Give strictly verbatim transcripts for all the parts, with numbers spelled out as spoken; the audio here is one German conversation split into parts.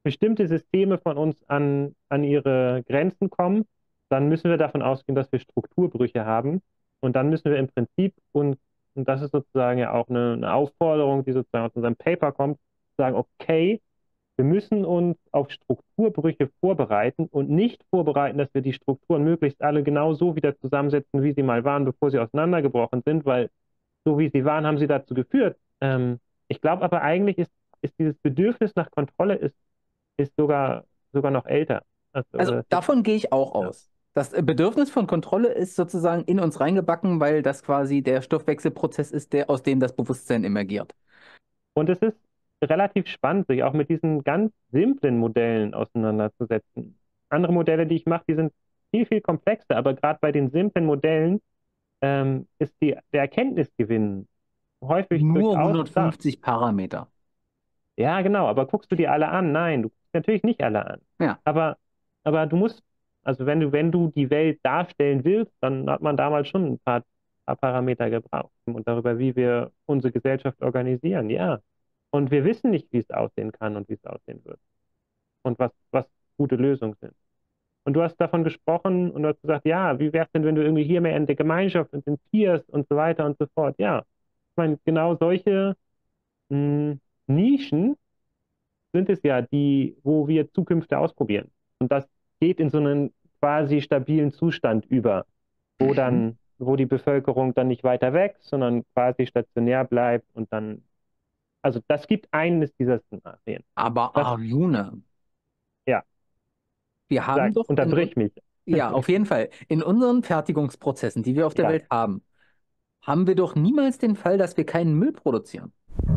bestimmte Systeme von uns an, an ihre Grenzen kommen, dann müssen wir davon ausgehen, dass wir Strukturbrüche haben. Und dann müssen wir im Prinzip, und, und das ist sozusagen ja auch eine, eine Aufforderung, die sozusagen aus unserem Paper kommt, sagen, okay, wir müssen uns auf Strukturbrüche vorbereiten und nicht vorbereiten, dass wir die Strukturen möglichst alle genau so wieder zusammensetzen, wie sie mal waren, bevor sie auseinandergebrochen sind, weil so wie sie waren, haben sie dazu geführt. Ähm, ich glaube aber eigentlich ist, ist dieses Bedürfnis nach Kontrolle ist, ist sogar, sogar noch älter. Also, Also das ist, davon gehe ich auch ja. aus. Das äh, Bedürfnis von Kontrolle ist sozusagen in uns reingebacken, weil das quasi der Stoffwechselprozess ist, der, aus dem das Bewusstsein emergiert. Und es ist relativ spannend, sich auch mit diesen ganz simplen Modellen auseinanderzusetzen. Andere Modelle, die ich mache, die sind viel, viel komplexer, aber gerade bei den simplen Modellen ähm, ist die, der Erkenntnisgewinn häufig Nur durchaus da. hundertfünfzig Parameter. Ja, genau, aber guckst du die alle an? Nein, du guckst natürlich nicht alle an. Ja. Aber, aber du musst, also wenn du, wenn du die Welt darstellen willst, dann hat man damals schon ein paar, paar Parameter gebraucht und darüber, wie wir unsere Gesellschaft organisieren, ja. Und wir wissen nicht, wie es aussehen kann und wie es aussehen wird und was, was gute Lösungen sind. Und du hast davon gesprochen und du hast gesagt, ja, wie wäre es denn, wenn du irgendwie hier mehr in der Gemeinschaft und in Peers und so weiter und so fort. Ja, ich meine, genau solche mh, Nischen sind es ja, die, wo wir Zukünfte ausprobieren. Und das geht in so einen quasi stabilen Zustand über, wo Mhm. dann, wo die Bevölkerung dann nicht weiter weg, sondern quasi stationär bleibt und dann, also das gibt eines dieser Szenarien. Aber Das, Arjuna, ja, wir haben sag, doch in, un- unterbrich mich. ja, auf jeden Fall, in unseren Fertigungsprozessen, die wir auf der Ja. Welt haben, haben wir doch niemals den Fall, dass wir keinen Müll produzieren.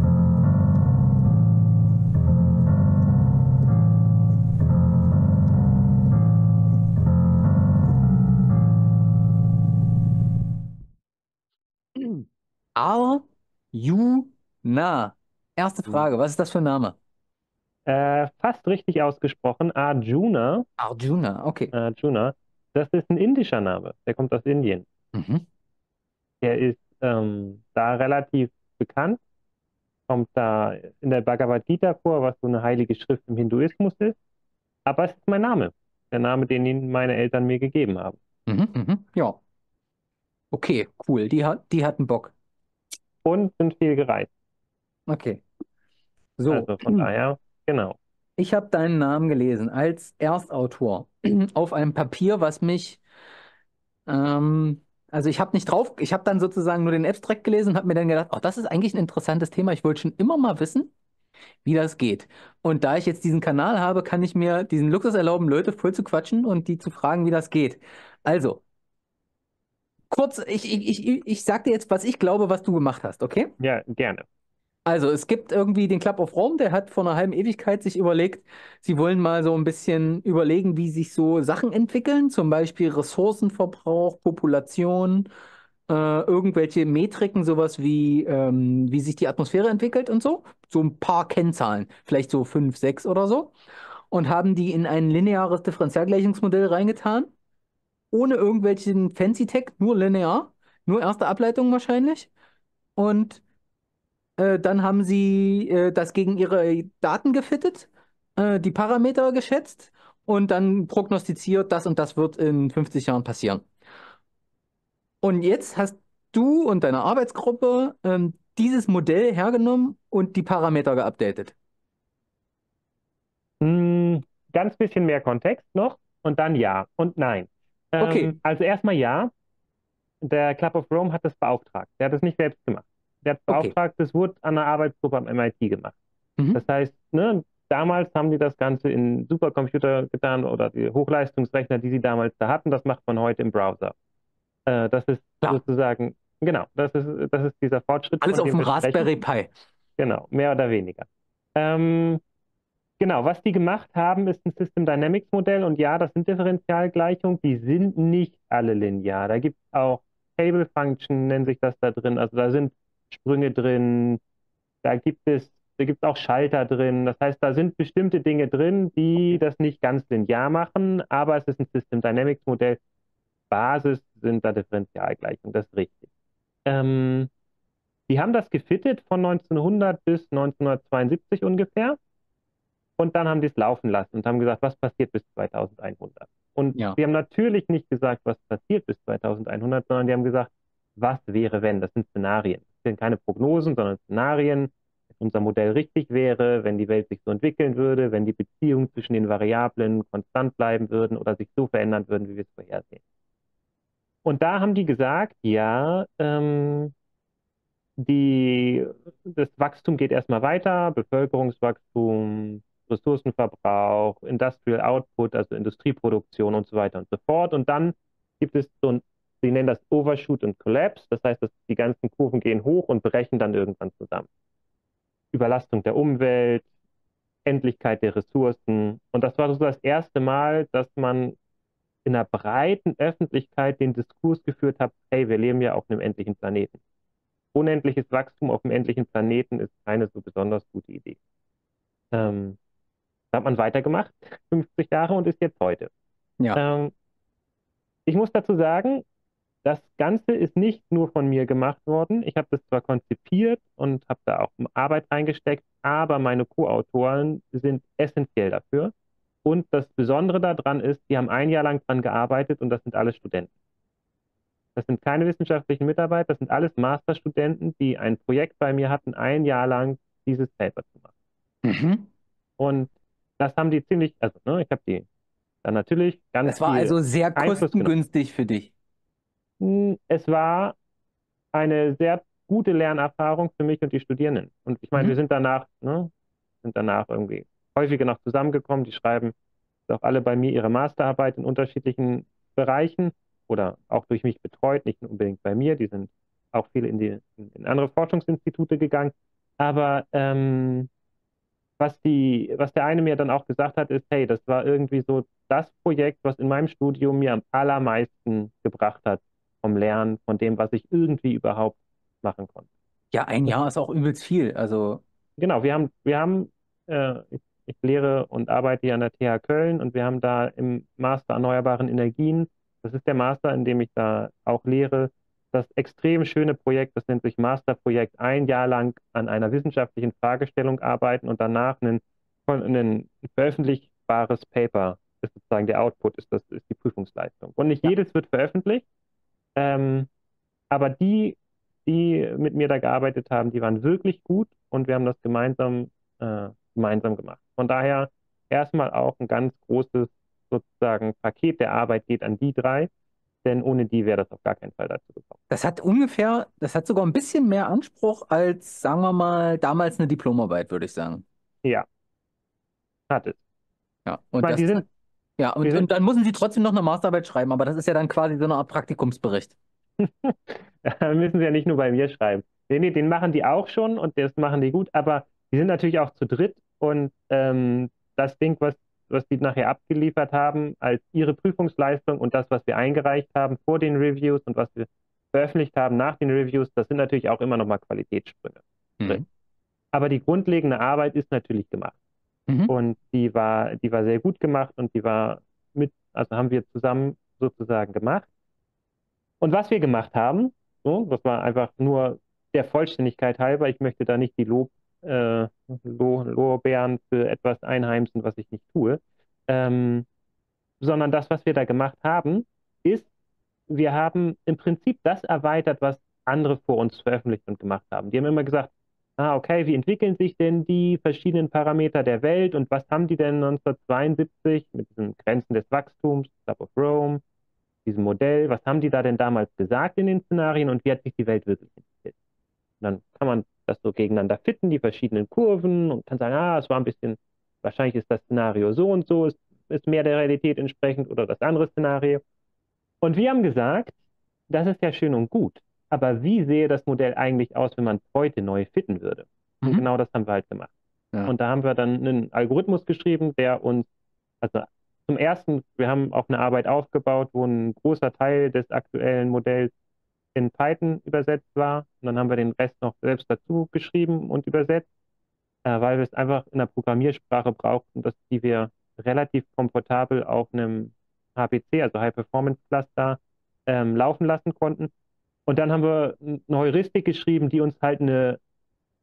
Arjuna. Erste Frage, was ist das für ein Name? Äh, fast richtig ausgesprochen, Arjuna, Arjuna, okay. Arjuna, das ist ein indischer Name, der kommt aus Indien. Mhm. Der ist ähm, da relativ bekannt, kommt da in der Bhagavad Gita vor, was so eine heilige Schrift im Hinduismus ist. Aber es ist mein Name, der Name, den ihnen meine Eltern mir gegeben haben. Mhm, mhm. Ja, okay, cool. Die hat, die hatten Bock. Und sind viel gereist. Okay. So, Also von daher, genau. ich habe deinen Namen gelesen als Erstautor auf einem Papier, was mich, ähm, also ich habe nicht drauf, ich habe dann sozusagen nur den Abstract gelesen und habe mir dann gedacht, oh, das ist eigentlich ein interessantes Thema. Ich wollte schon immer mal wissen, wie das geht. Und da ich jetzt diesen Kanal habe, kann ich mir diesen Luxus erlauben, Leute voll zu quatschen und die zu fragen, wie das geht. Also, kurz, ich, ich, ich, ich sag dir jetzt, was ich glaube, was du gemacht hast, okay? Ja, gerne. Also, es gibt irgendwie den Club of Rome, der hat vor einer halben Ewigkeit sich überlegt, sie wollen mal so ein bisschen überlegen, wie sich so Sachen entwickeln, zum Beispiel Ressourcenverbrauch, Population, äh, irgendwelche Metriken, sowas wie, ähm, wie sich die Atmosphäre entwickelt und so. So ein paar Kennzahlen, vielleicht so fünf, sechs oder so. Und haben die in ein lineares Differentialgleichungsmodell reingetan, ohne irgendwelchen Fancy-Tech, nur linear, nur erste Ableitung wahrscheinlich. Und äh, dann haben sie äh, das gegen ihre Daten gefittet, äh, die Parameter geschätzt und dann prognostiziert, das und das wird in fünfzig Jahren passieren. Und jetzt hast du und deine Arbeitsgruppe ähm, dieses Modell hergenommen und die Parameter geupdatet. Hm, ganz bisschen mehr Kontext noch und dann ja und nein. Okay, Ähm, also erstmal ja, der Club of Rome hat das beauftragt. Der hat es nicht selbst gemacht. Der hat es okay. beauftragt, das wurde an einer Arbeitsgruppe am M I T gemacht. Das Mhm. heißt, ne, damals haben die das Ganze in Supercomputer getan oder die Hochleistungsrechner, die sie damals da hatten, das macht man heute im Browser. Äh, das ist Klar, sozusagen, genau, das ist, das ist dieser Fortschritt, alles von auf dem dem wir sprechen. Raspberry Pi. Genau, mehr oder weniger. Ähm, genau, was die gemacht haben, ist ein System Dynamics Modell und ja, das sind Differentialgleichungen, die sind nicht alle linear. Da gibt es auch Table Function, nennt sich das da drin. Also da sind Sprünge drin, da gibt es, da gibt es auch Schalter drin. Das heißt, da sind bestimmte Dinge drin, die das nicht ganz linear machen, aber es ist ein System Dynamics Modell. Basis sind da Differentialgleichungen, das ist richtig. Ähm, die haben das gefittet von neunzehnhundert bis neunzehnhundertzweiundsiebzig ungefähr. Und dann haben die es laufen lassen und haben gesagt, was passiert bis zweitausendeinhundert? Und Ja. sie haben natürlich nicht gesagt, was passiert bis zweitausendeinhundert, sondern die haben gesagt, was wäre, wenn? Das sind Szenarien. Das sind keine Prognosen, sondern Szenarien, wenn unser Modell richtig wäre, wenn die Welt sich so entwickeln würde, wenn die Beziehungen zwischen den Variablen konstant bleiben würden oder sich so verändern würden, wie wir es vorhersehen. Und da haben die gesagt, ja, ähm, die, das Wachstum geht erstmal weiter, Bevölkerungswachstum, Ressourcenverbrauch, Industrial Output, also Industrieproduktion und so weiter und so fort. Und dann gibt es so ein, sie nennen das Overshoot und Collapse, das heißt, dass die ganzen Kurven gehen hoch und brechen dann irgendwann zusammen. Überlastung der Umwelt, Endlichkeit der Ressourcen. Und das war so das erste Mal, dass man in einer breiten Öffentlichkeit den Diskurs geführt hat, hey, wir leben ja auf einem endlichen Planeten. Unendliches Wachstum auf einem endlichen Planeten ist keine so besonders gute Idee. Ähm, da hat man weitergemacht, fünfzig Jahre und ist jetzt heute. Ja. Ähm, ich muss dazu sagen, das Ganze ist nicht nur von mir gemacht worden. Ich habe das zwar konzipiert und habe da auch Arbeit reingesteckt, aber meine Co-Autoren sind essentiell dafür. Und das Besondere daran ist, die haben ein Jahr lang dran gearbeitet und das sind alle Studenten. Das sind keine wissenschaftlichen Mitarbeiter, das sind alles Masterstudenten, die ein Projekt bei mir hatten, ein Jahr lang dieses Paper zu machen. Mhm. Und das haben die ziemlich, also ne, ich habe die dann natürlich ganz Das war viel also sehr Einfluss genommen. kostengünstig für dich. Hm, Es war eine sehr gute Lernerfahrung für mich und die Studierenden. Und ich meine, Mhm. wir sind danach, ne, sind danach irgendwie häufiger noch zusammengekommen. Die schreiben auch alle bei mir ihre Masterarbeit in unterschiedlichen Bereichen oder auch durch mich betreut, nicht nur unbedingt bei mir. Die sind auch viele in, die, in andere Forschungsinstitute gegangen. Aber ähm, was die, was der eine mir dann auch gesagt hat, ist, hey, das war irgendwie so das Projekt, was in meinem Studium mir am allermeisten gebracht hat vom Lernen, von dem, was ich irgendwie überhaupt machen konnte. Ja, ein Das, Jahr ist auch übelst viel. Also, genau, wir haben, wir haben, äh, ich, ich lehre und arbeite hier an der T H Köln und wir haben da im Master Erneuerbaren Energien, das ist der Master, in dem ich da auch lehre, das extrem schöne Projekt, das nennt sich Masterprojekt, ein Jahr lang an einer wissenschaftlichen Fragestellung arbeiten und danach ein, ein veröffentlichbares Paper ist sozusagen der Output, ist, das ist die Prüfungsleistung. Und nicht ja. jedes wird veröffentlicht, ähm, aber die, die mit mir da gearbeitet haben, die waren wirklich gut und wir haben das gemeinsam, äh, gemeinsam gemacht. Von daher erstmal auch ein ganz großes sozusagen Paket der Arbeit geht an die drei, denn ohne die wäre das auf gar keinen Fall dazu gekommen. Das hat ungefähr, das hat sogar ein bisschen mehr Anspruch als, sagen wir mal, damals eine Diplomarbeit, würde ich sagen. Ja, hat es. Ja, Ich und meine, das, die sind, ja, die und, sind, und dann müssen sie trotzdem noch eine Masterarbeit schreiben, aber das ist ja dann quasi so eine Art Praktikumsbericht. müssen sie ja nicht nur bei mir schreiben. Nee, nee, den machen die auch schon und das machen die gut, aber die sind natürlich auch zu dritt und ähm, das Ding, was, was die nachher abgeliefert haben, als ihre Prüfungsleistung und das, was wir eingereicht haben vor den Reviews und was wir veröffentlicht haben nach den Reviews, das sind natürlich auch immer nochmal Qualitätssprünge drin. Mhm. Aber die grundlegende Arbeit ist natürlich gemacht. Mhm. Und die war, die war sehr gut gemacht und die war mit, also haben wir zusammen sozusagen gemacht. Und was wir gemacht haben, so, das war einfach nur der Vollständigkeit halber, ich möchte da nicht die Lob, äh, Lo- Lorbeeren für etwas einheimsen, was ich nicht tue, ähm, sondern das, was wir da gemacht haben, ist, wir haben im Prinzip das erweitert, was andere vor uns veröffentlicht und gemacht haben. Die haben immer gesagt, ah, okay, wie entwickeln sich denn die verschiedenen Parameter der Welt und was haben die denn neunzehnhundertzweiundsiebzig mit diesen Grenzen des Wachstums, Club of Rome, diesem Modell, was haben die da denn damals gesagt in den Szenarien und wie hat sich die Welt wirklich entwickelt? Und dann kann man das so gegeneinander fitten, die verschiedenen Kurven und kann sagen, ah, es war ein bisschen, wahrscheinlich ist das Szenario so und so, ist, ist mehr der Realität entsprechend oder das andere Szenario. Und wir haben gesagt, das ist ja schön und gut, aber wie sähe das Modell eigentlich aus, wenn man es heute neu fitten würde? Und Mhm. genau das haben wir halt gemacht. Ja. Und da haben wir dann einen Algorithmus geschrieben, der uns, also zum ersten, wir haben auch eine Arbeit aufgebaut, wo ein großer Teil des aktuellen Modells in Python übersetzt war. Und dann haben wir den Rest noch selbst dazu geschrieben und übersetzt, äh, weil wir es einfach in der Programmiersprache brauchten, dass die wir relativ komfortabel auf einem H P C, also High Performance Cluster, ähm, laufen lassen konnten. Und dann haben wir eine Heuristik geschrieben, die uns halt eine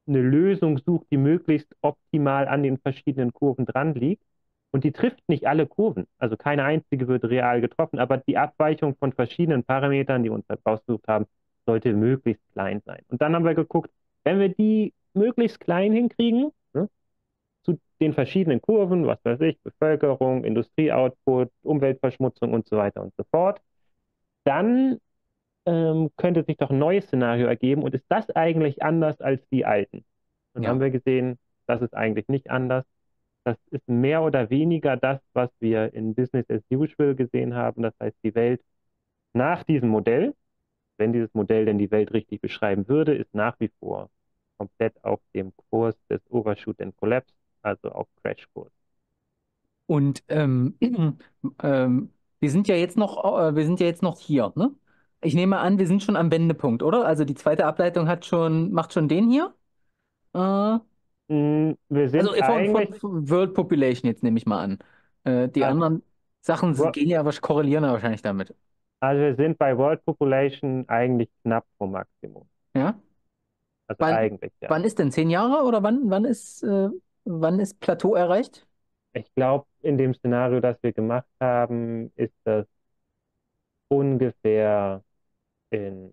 eine Lösung sucht, die möglichst optimal an den verschiedenen Kurven dran liegt. Und die trifft nicht alle Kurven. Also keine einzige wird real getroffen, aber die Abweichung von verschiedenen Parametern, die wir uns halt rausgesucht haben, sollte möglichst klein sein. Und dann haben wir geguckt, wenn wir die möglichst klein hinkriegen, ne, zu den verschiedenen Kurven, was weiß ich, Bevölkerung, Industrieoutput, Umweltverschmutzung und so weiter und so fort, dann ähm, könnte sich doch ein neues Szenario ergeben. Und ist das eigentlich anders als die alten? Und dann Ja. haben wir gesehen, das ist eigentlich nicht anders. Das ist mehr oder weniger das, was wir in Business as usual gesehen haben. Das heißt, die Welt nach diesem Modell, wenn dieses Modell denn die Welt richtig beschreiben würde, ist nach wie vor komplett auf dem Kurs des Overshoot and Collapse, also auf Crashkurs. Und ähm, ähm, wir sind ja jetzt noch, äh, wir sind ja jetzt noch hier, ne? Ich nehme an, wir sind schon am Wendepunkt, oder? Also die zweite Ableitung hat schon, macht schon den hier. Äh, Mm, Wir also sind von, von, eigentlich, von World Population jetzt nehme ich mal an. Äh, die also, anderen Sachen gehen ja, aber korrelieren ja wahrscheinlich damit. also wir sind bei World Population eigentlich knapp vom Maximum. Ja? Also Wann, eigentlich, ja. wann ist denn? Zehn Jahre oder wann, wann ist, äh, wann ist Plateau erreicht? Ich glaube, in dem Szenario, das wir gemacht haben, ist das ungefähr in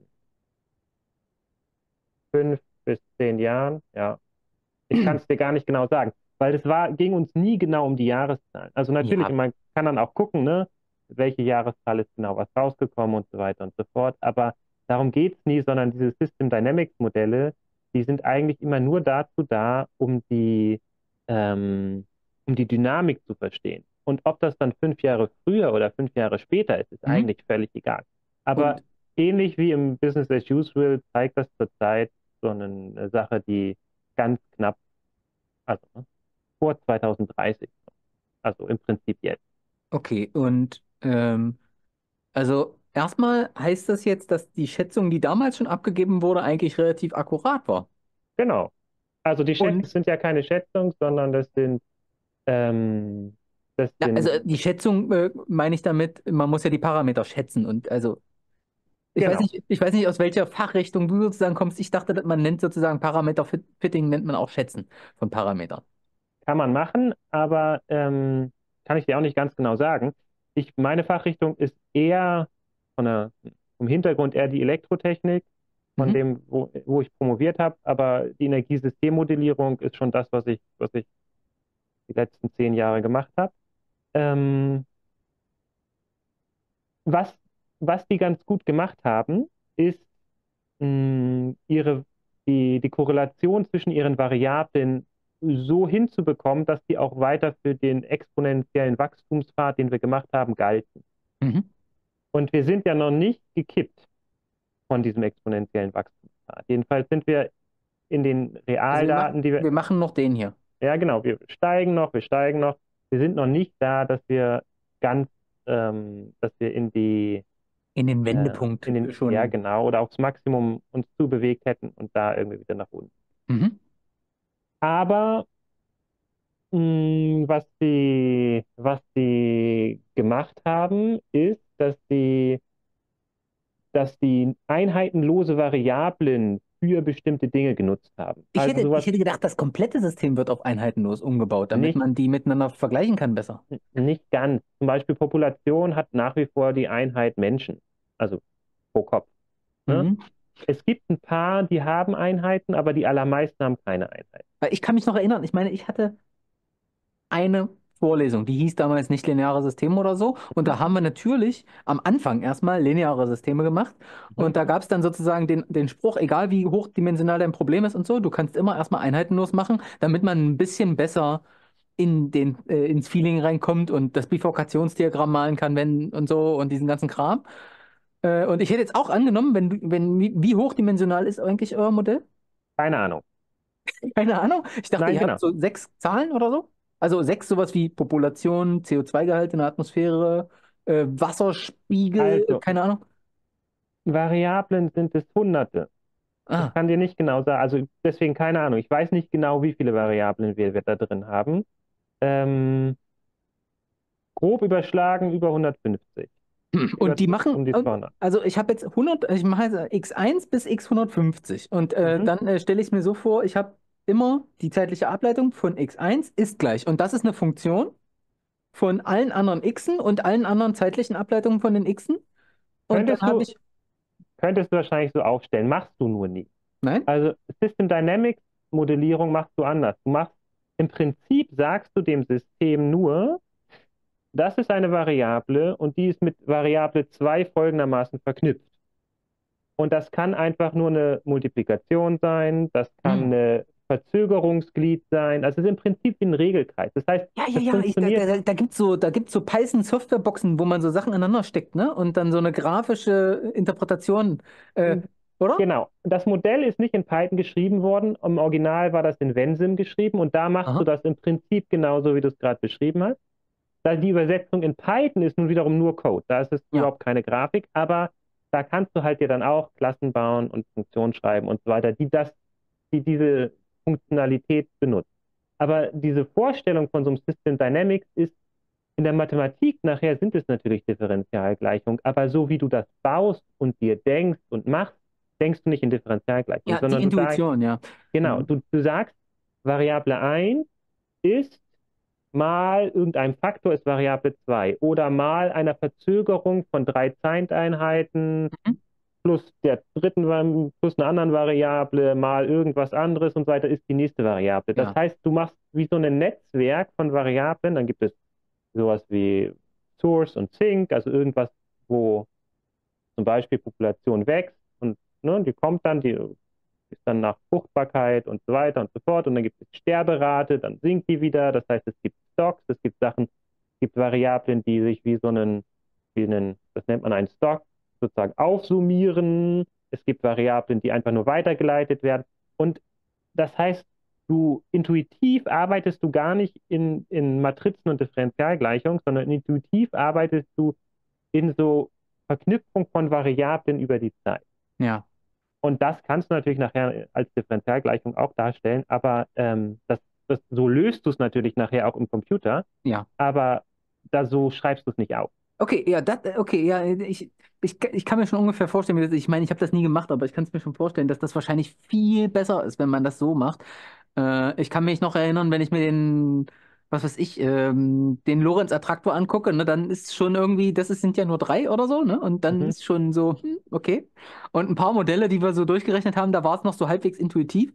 fünf bis zehn Jahren. Ja, ich kann es dir gar nicht genau sagen, weil es war, ging uns nie genau um die Jahreszahlen. Also natürlich, Ja. man kann dann auch gucken, ne, welche Jahreszahl ist genau was rausgekommen und so weiter und so fort. Aber darum geht es nie, sondern diese System Dynamics Modelle, die sind eigentlich immer nur dazu da, um die, ähm, um die Dynamik zu verstehen. Und ob das dann fünf Jahre früher oder fünf Jahre später ist, ist Mhm. eigentlich völlig egal. Aber Und ähnlich wie im Business as usual zeigt das zurzeit so eine Sache, die ganz knapp, also ne, vor zwanzig dreißig, also im Prinzip jetzt. okay, und ähm, also erstmal heißt das jetzt, dass die Schätzung, die damals schon abgegeben wurde, eigentlich relativ akkurat war. Genau. Also die Schätzungen Und sind ja keine Schätzungen, sondern das sind, ähm, das na, also sind, die Schätzung äh, meine ich damit, man muss ja die Parameter schätzen. Und also ich weiß genau, nicht, ich weiß nicht, aus welcher Fachrichtung du sozusagen kommst. Ich dachte, man nennt sozusagen Parameter-Fitting, nennt man auch Schätzen von Parametern. kann man machen, aber ähm, kann ich dir auch nicht ganz genau sagen. Ich, meine Fachrichtung ist eher von der, vom Hintergrund eher die Elektrotechnik, von Mhm. dem, wo, wo ich promoviert habe, aber die Energiesystemmodellierung ist schon das, was ich, was ich die letzten zehn Jahre gemacht habe. Ähm, was, was die ganz gut gemacht haben, ist mh, ihre, die, die Korrelation zwischen ihren Variablen so hinzubekommen, dass die auch weiter für den exponentiellen Wachstumspfad, den wir gemacht haben, galten. Mhm. Und wir sind ja noch nicht gekippt von diesem exponentiellen Wachstumspfad. Jedenfalls sind wir in den Also wir machen, Realdaten, die wir, wir machen noch den hier. ja genau, wir steigen noch, wir steigen noch. Wir sind noch nicht da, dass wir ganz, ähm, dass wir in die In den äh, Wendepunkt in den, ja schon. genau, oder aufs Maximum uns zubewegt hätten und da irgendwie wieder nach unten. Mhm. Aber mh, was die, was die gemacht haben, ist, dass die, dass die einheitenlose Variablen für bestimmte Dinge genutzt haben. Ich Also hätte, ich sowas hätte gedacht, das komplette System wird auf einheitenlos umgebaut, damit nicht, man die miteinander vergleichen kann besser. nicht ganz. Zum Beispiel Population hat nach wie vor die Einheit Menschen, also pro Kopf. Ne? Mhm. Es gibt ein paar, die haben Einheiten, aber die allermeisten haben keine Einheit. Weil ich kann mich noch erinnern, ich meine, ich hatte eine Vorlesung, die hieß damals nicht lineare Systeme oder so. Und da haben wir natürlich am Anfang erstmal lineare Systeme gemacht. Mhm. Und da gab es dann sozusagen den, den Spruch, egal wie hochdimensional dein Problem ist und so, du kannst immer erstmal einheitenlos machen, damit man ein bisschen besser in den, äh, ins Feeling reinkommt und das Bifurkationsdiagramm malen kann, wenn und so und diesen ganzen Kram. Äh, und ich hätte jetzt auch angenommen, wenn du, wenn, wie, wie hochdimensional ist eigentlich euer Modell? Keine Ahnung. Keine Ahnung. Ich dachte, Nein, ihr habt genau. so sechs Zahlen oder so. Also sechs sowas wie Population, C O zwei Gehalt in der Atmosphäre, äh, Wasserspiegel, äh, Also, keine Ahnung. Variablen sind es Hunderte. Ich Ah, kann dir nicht genau sagen, also deswegen keine Ahnung. Ich weiß nicht genau, wie viele Variablen wir, wir da drin haben. Ähm, grob überschlagen über hundertfünfzig. und Über, die machen, um die und- zweihundert. also ich habe jetzt hundert, ich mache jetzt x eins bis x hundertfünfzig und äh, Mhm. dann äh, stelle ich mir so vor, ich habe immer die zeitliche Ableitung von x eins ist gleich. Und das ist eine Funktion von allen anderen xen und allen anderen zeitlichen Ableitungen von den xen. Und dann Könntest habe du, ich, könntest du wahrscheinlich so aufstellen, machst du nur nie. nein? Also System Dynamics Modellierung machst du anders. Du machst, im Prinzip sagst du dem System nur, das ist eine Variable und die ist mit Variable zwei folgendermaßen verknüpft. Und das kann einfach nur eine Multiplikation sein, das kann Hm. eine Verzögerungsglied sein. Also es ist im Prinzip wie ein Regelkreis. Das heißt, Ja, ja, es ja, ich, da, funktioniert. da, da gibt es so, da gibt's so Python-Softwareboxen, wo man so Sachen aneinander steckt, ne? Und dann so eine grafische Interpretation, äh, oder? Genau. Das Modell ist nicht in Python geschrieben worden. Im Original war das in Vensim geschrieben und da machst du Aha. das im Prinzip genauso, wie du es gerade beschrieben hast. Da die Übersetzung in Python ist nun wiederum nur Code. Da ist es Ja, überhaupt keine Grafik, aber da kannst du halt dir dann auch Klassen bauen und Funktionen schreiben und so weiter, die das, die diese Funktionalität benutzen. Aber diese Vorstellung von so einem System Dynamics ist in der Mathematik, nachher sind es natürlich Differentialgleichungen, aber so wie du das baust und dir denkst und machst, denkst du nicht in Differentialgleichungen, ja, die sondern du sagst, Intuition, ja. genau, Mhm. du, du sagst, Variable eins ist mal irgendein Faktor ist Variable zwei oder mal einer Verzögerung von drei Zeiteinheiten Mhm. plus der dritten, Va- plus einer anderen Variable mal irgendwas anderes und so weiter ist die nächste Variable. Das Ja, heißt, du machst wie so ein Netzwerk von Variablen, dann gibt es sowas wie Source und Sink, also irgendwas, wo zum Beispiel Population wächst und ne, die kommt dann, die ist dann nach Fruchtbarkeit und so weiter und so fort und dann gibt es Sterberate, dann sinkt die wieder, das heißt, es gibt Stocks, es gibt Sachen, es gibt Variablen, die sich wie so einen, wie einen, das nennt man einen Stock, sozusagen aufsummieren, es gibt Variablen, die einfach nur weitergeleitet werden und das heißt, du intuitiv arbeitest du gar nicht in, in Matrizen und Differentialgleichungen, sondern intuitiv arbeitest du in so Verknüpfung von Variablen über die Zeit. ja, Und das kannst du natürlich nachher als Differentialgleichung auch darstellen, aber ähm, das, das, so löst du es natürlich nachher auch im Computer, ja. aber da so schreibst du es nicht auf. Okay, ja, das, okay, ja, ich, ich, ich kann mir schon ungefähr vorstellen, wie das, ich meine, ich habe das nie gemacht, aber ich kann es mir schon vorstellen, dass das wahrscheinlich viel besser ist, wenn man das so macht. Äh, ich kann mich noch erinnern, wenn ich mir den, was weiß ich, ähm, den Lorentz-Attraktor angucke, ne, dann ist schon irgendwie, das ist, sind ja nur drei oder so, ne? Und dann Mhm. ist schon so, hm, okay. Und ein paar Modelle, die wir so durchgerechnet haben, da war es noch so halbwegs intuitiv.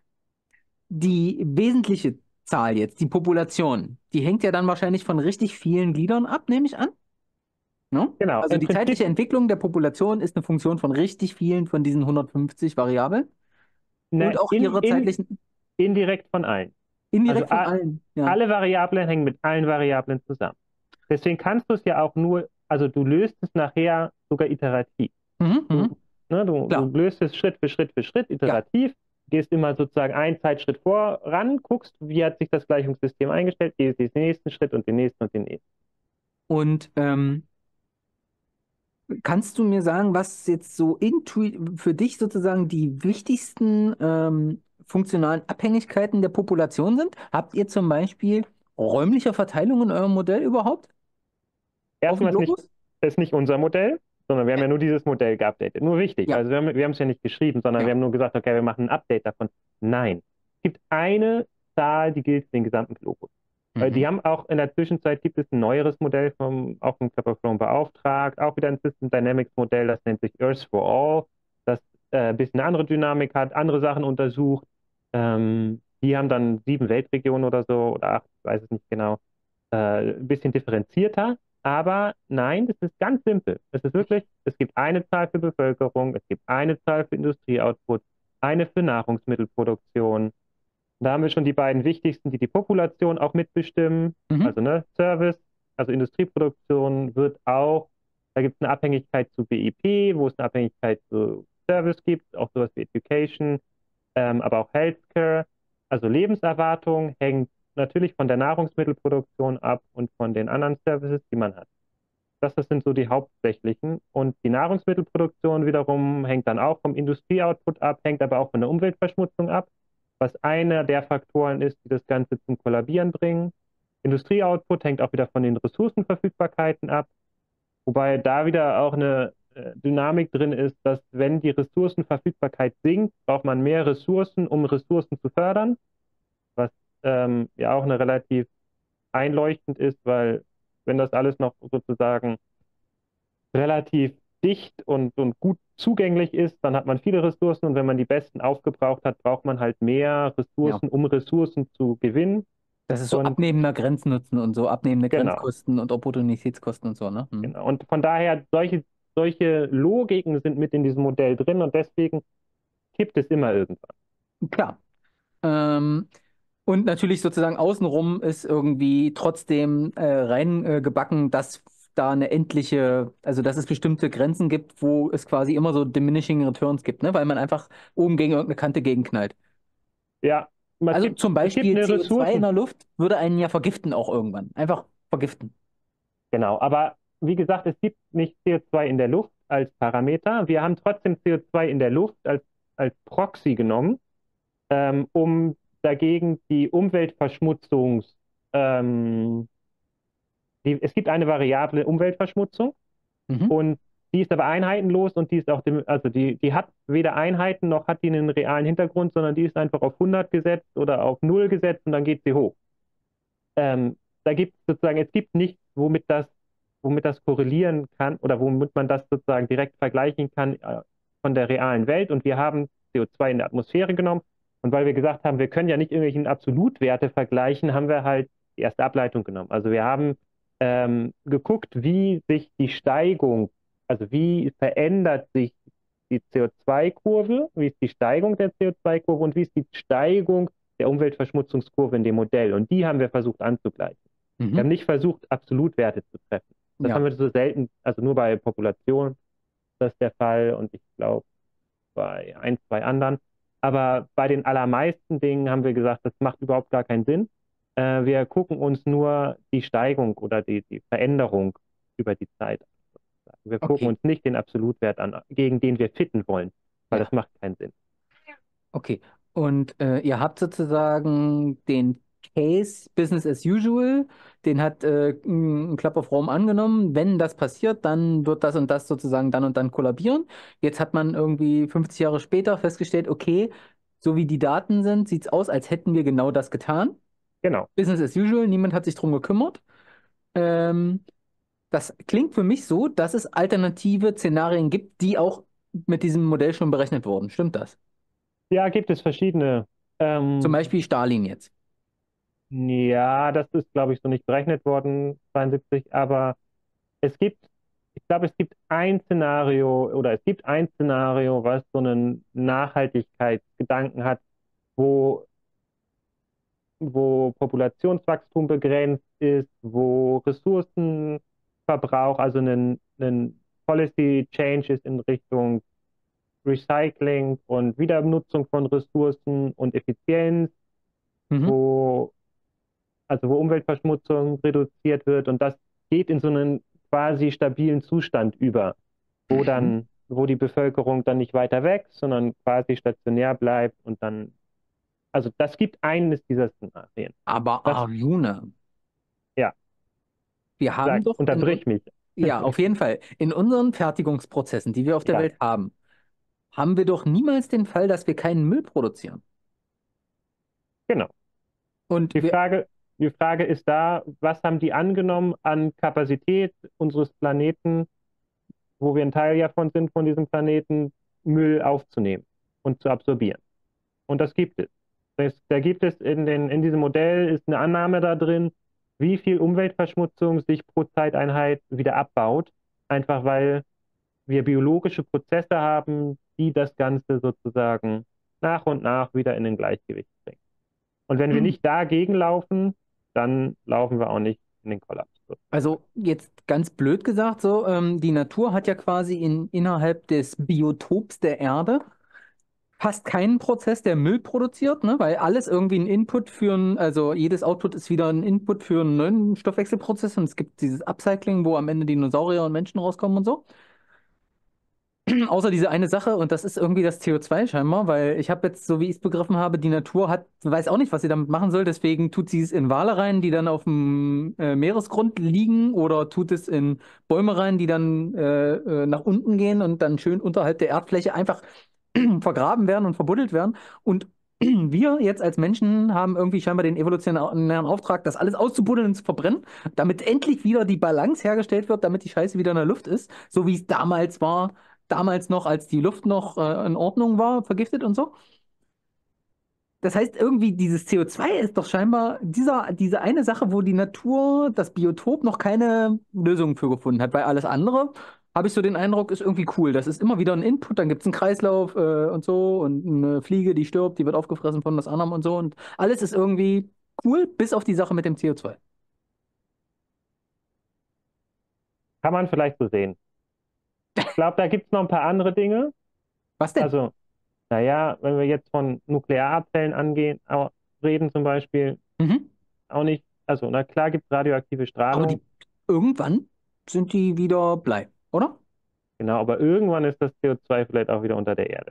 Die wesentliche Zahl jetzt, die Population, die hängt ja dann wahrscheinlich von richtig vielen Gliedern ab, nehme ich an. Ne? Genau, Also im die Prinzip, zeitliche Entwicklung der Population ist eine Funktion von richtig vielen von diesen hundertfünfzig Variablen und ne, auch in, ihre in, zeitlichen, indirekt von allen. Also indirekt von a, allen. Ja. alle Variablen hängen mit allen Variablen zusammen. Deswegen kannst du es ja auch nur, also du löst es nachher sogar iterativ. Mhm, mhm. Du, ne, du, du Klar. löst es Schritt für Schritt für Schritt, Ja. iterativ, gehst immer sozusagen einen Zeitschritt voran, guckst, wie hat sich das Gleichungssystem eingestellt, gehst den nächsten Schritt und den nächsten und den nächsten. Und ähm, kannst du mir sagen, was jetzt so intui für dich sozusagen die wichtigsten ähm, funktionalen Abhängigkeiten der Population sind? Habt ihr zum Beispiel räumliche Verteilung in eurem Modell überhaupt auf dem Erstmal ist nicht, Globus? ist nicht unser Modell, sondern wir haben Ja. ja nur dieses Modell geupdatet. Nur wichtig, Ja, also wir haben, wir haben es ja nicht geschrieben, sondern wir ja. haben nur gesagt, okay, wir machen ein Update davon. Nein, es gibt eine Zahl, die gilt für den gesamten Globus. Äh, Mhm. Die haben auch in der Zwischenzeit gibt es ein neueres Modell vom, auch vom Club of Rome beauftragt, auch wieder ein System Dynamics Modell, das nennt sich Earth for All, das äh, ein bisschen eine andere Dynamik hat, andere Sachen untersucht. Ähm, die haben dann sieben Weltregionen oder so, oder acht, ich weiß es nicht genau, äh, ein bisschen differenzierter. Aber nein, das ist ganz simpel. Es ist wirklich, es gibt eine Zahl für Bevölkerung, es gibt eine Zahl für Industrieoutput, eine für Nahrungsmittelproduktion. Da haben wir schon die beiden wichtigsten, die die Population auch mitbestimmen. Mhm. Also ne, Service, also Industrieproduktion wird auch, da gibt es eine Abhängigkeit zu B I P, wo es eine Abhängigkeit zu Service gibt, auch sowas wie Education, ähm, aber auch Healthcare. Also Lebenserwartung hängt natürlich von der Nahrungsmittelproduktion ab und von den anderen Services, die man hat. Das, das sind so die hauptsächlichen. Und die Nahrungsmittelproduktion wiederum hängt dann auch vom Industrieoutput ab, hängt aber auch von der Umweltverschmutzung ab, was einer der Faktoren ist, die das Ganze zum Kollabieren bringen. Industrieoutput hängt auch wieder von den Ressourcenverfügbarkeiten ab, wobei da wieder auch eine, äh, Dynamik drin ist, dass wenn die Ressourcenverfügbarkeit sinkt, braucht man mehr Ressourcen, um Ressourcen zu fördern, was ähm, ja auch eine relativ einleuchtend ist, weil wenn das alles noch sozusagen relativ dicht und, und gut zugänglich ist, dann hat man viele Ressourcen und wenn man die besten aufgebraucht hat, braucht man halt mehr Ja. Ressourcen, um Ressourcen zu gewinnen. Das ist so Und abnehmender Grenznutzen und so, abnehmende genau, Grenzkosten und Opportunitätskosten und so, ne? Hm. genau. Und von daher, solche, solche Logiken sind mit in diesem Modell drin und deswegen kippt es immer irgendwann. Klar. Ähm, und natürlich sozusagen außenrum ist irgendwie trotzdem äh, reingebacken, dass da eine endliche, also dass es bestimmte Grenzen gibt, wo es quasi immer so diminishing returns gibt, ne? Weil man einfach oben gegen irgendeine Kante gegenknallt. Ja, es Also gibt, zum es gibt Beispiel eine C O zwei in Ressourcen, der Luft würde einen ja vergiften auch irgendwann. Einfach vergiften. genau, aber wie gesagt, es gibt nicht C O zwei in der Luft als Parameter. Wir haben trotzdem C O zwei in der Luft als, als Proxy genommen, ähm, um dagegen die Umweltverschmutzungs, ähm, die, es gibt eine Variable Umweltverschmutzung Mhm. und die ist aber einheitenlos und die ist auch, dem, also die, die hat weder Einheiten noch hat die einen realen Hintergrund, sondern die ist einfach auf hundert gesetzt oder auf null gesetzt und dann geht sie hoch. Ähm, da gibt es sozusagen, es gibt nichts, womit das, womit das korrelieren kann oder womit man das sozusagen direkt vergleichen kann äh, von der realen Welt. Und wir haben C O zwei in der Atmosphäre genommen. Und weil wir gesagt haben, wir können ja nicht irgendwelchen Absolutwerte vergleichen, haben wir halt die erste Ableitung genommen. Also wir haben ähm, geguckt, wie sich die Steigung, also wie verändert sich die C O zwei Kurve, wie ist die Steigung der C O zwei Kurve und wie ist die Steigung der Umweltverschmutzungskurve in dem Modell. Und die haben wir versucht anzugleichen. Wir Mhm. haben nicht versucht, Absolutwerte zu treffen. Das haben Ja. wir so selten, also nur bei Population ist das der Fall und ich glaube bei ein, zwei anderen. Aber bei den allermeisten Dingen haben wir gesagt, das macht überhaupt gar keinen Sinn. Äh, wir gucken uns nur die Steigung oder die, die Veränderung über die Zeit an. Wir gucken Okay. uns nicht den Absolutwert an, gegen den wir fitten wollen, weil das Ja. macht keinen Sinn. Okay. Und äh, ihr habt sozusagen den Case Business as usual, den hat äh, ein Club of Rome angenommen. Wenn das passiert, dann wird das und das sozusagen dann und dann kollabieren. Jetzt hat man irgendwie fünfzig Jahre später festgestellt, okay, so wie die Daten sind, sieht es aus, als hätten wir genau das getan. Genau. Business as usual, niemand hat sich drum gekümmert. Ähm, Das klingt für mich so, dass es alternative Szenarien gibt, die auch mit diesem Modell schon berechnet wurden. Stimmt das? Ja, gibt es verschiedene. Zum Ähm, Beispiel Stalin jetzt. ja, das ist, glaube ich, so nicht berechnet worden, zweiundsiebzig, aber es gibt, ich glaube, es gibt ein Szenario oder es gibt ein Szenario, was so einen Nachhaltigkeitsgedanken hat, wo, wo Populationswachstum begrenzt ist, wo Ressourcenverbrauch, also ein, ein Policy Change ist in Richtung Recycling und Wiedernutzung von Ressourcen und Effizienz, Mhm. wo also wo Umweltverschmutzung reduziert wird und das geht in so einen quasi stabilen Zustand über, wo Mhm. dann, wo die Bevölkerung dann nicht weiter weg, sondern quasi stationär bleibt und dann, also das gibt eines dieser Szenarien. Aber Das, Arjuna, ja, wir haben sag, doch in, unterbrich un- mich. ja, auf jeden Fall, in unseren Fertigungsprozessen, die wir auf der Ja, Welt haben, haben wir doch niemals den Fall, dass wir keinen Müll produzieren. genau. Und Die wir, Frage, die Frage ist da, was haben die angenommen an Kapazität unseres Planeten, wo wir ein Teil ja von sind, von diesem Planeten, Müll aufzunehmen und zu absorbieren. Und das gibt es. Das, da gibt es in, den, in diesem Modell ist eine Annahme da drin, wie viel Umweltverschmutzung sich pro Zeiteinheit wieder abbaut, einfach weil wir biologische Prozesse haben, die das Ganze sozusagen nach und nach wieder in den Gleichgewicht bringen. Und wenn wir nicht dagegen laufen, dann laufen wir auch nicht in den Kollaps. also jetzt ganz blöd gesagt, so, ähm, die Natur hat ja quasi in, innerhalb des Biotops der Erde fast keinen Prozess, der Müll produziert, ne? Weil alles irgendwie ein Input für ein, also jedes Output ist wieder ein Input für einen neuen Stoffwechselprozess und es gibt dieses Upcycling, wo am Ende Dinosaurier und Menschen rauskommen und so. Außer diese eine Sache, und das ist irgendwie das C O zwei scheinbar, weil ich habe jetzt, so wie ich es begriffen habe, die Natur hat, weiß auch nicht, was sie damit machen soll, deswegen tut sie es in Wale rein, die dann auf dem äh, Meeresgrund liegen, oder tut es in Bäume rein, die dann äh, äh, nach unten gehen und dann schön unterhalb der Erdfläche einfach vergraben werden und verbuddelt werden. Und wir jetzt als Menschen haben irgendwie scheinbar den evolutionären Auftrag, das alles auszubuddeln und zu verbrennen, damit endlich wieder die Balance hergestellt wird, damit die Scheiße wieder in der Luft ist, so wie es damals war, damals noch, als die Luft noch äh, in Ordnung war, vergiftet und so. Das heißt, irgendwie dieses C O zwei ist doch scheinbar dieser, diese eine Sache, wo die Natur, das Biotop noch keine Lösung für gefunden hat, weil alles andere, habe ich so den Eindruck, ist irgendwie cool. Das ist immer wieder ein Input, dann gibt es einen Kreislauf äh, und so, und eine Fliege, die stirbt, die wird aufgefressen von was anderem und so, und alles ist irgendwie cool, bis auf die Sache mit dem C O zwei. Kann man vielleicht so sehen. Ich glaube, da gibt es noch ein paar andere Dinge. Was denn? Also, naja, wenn wir jetzt von Nuklearabfällen angehen, au- reden zum Beispiel, Mhm. auch nicht, also na klar gibt es radioaktive Aber Strahlung, die, irgendwann sind die wieder Blei, oder? genau, aber irgendwann ist das C O zwei vielleicht auch wieder unter der Erde.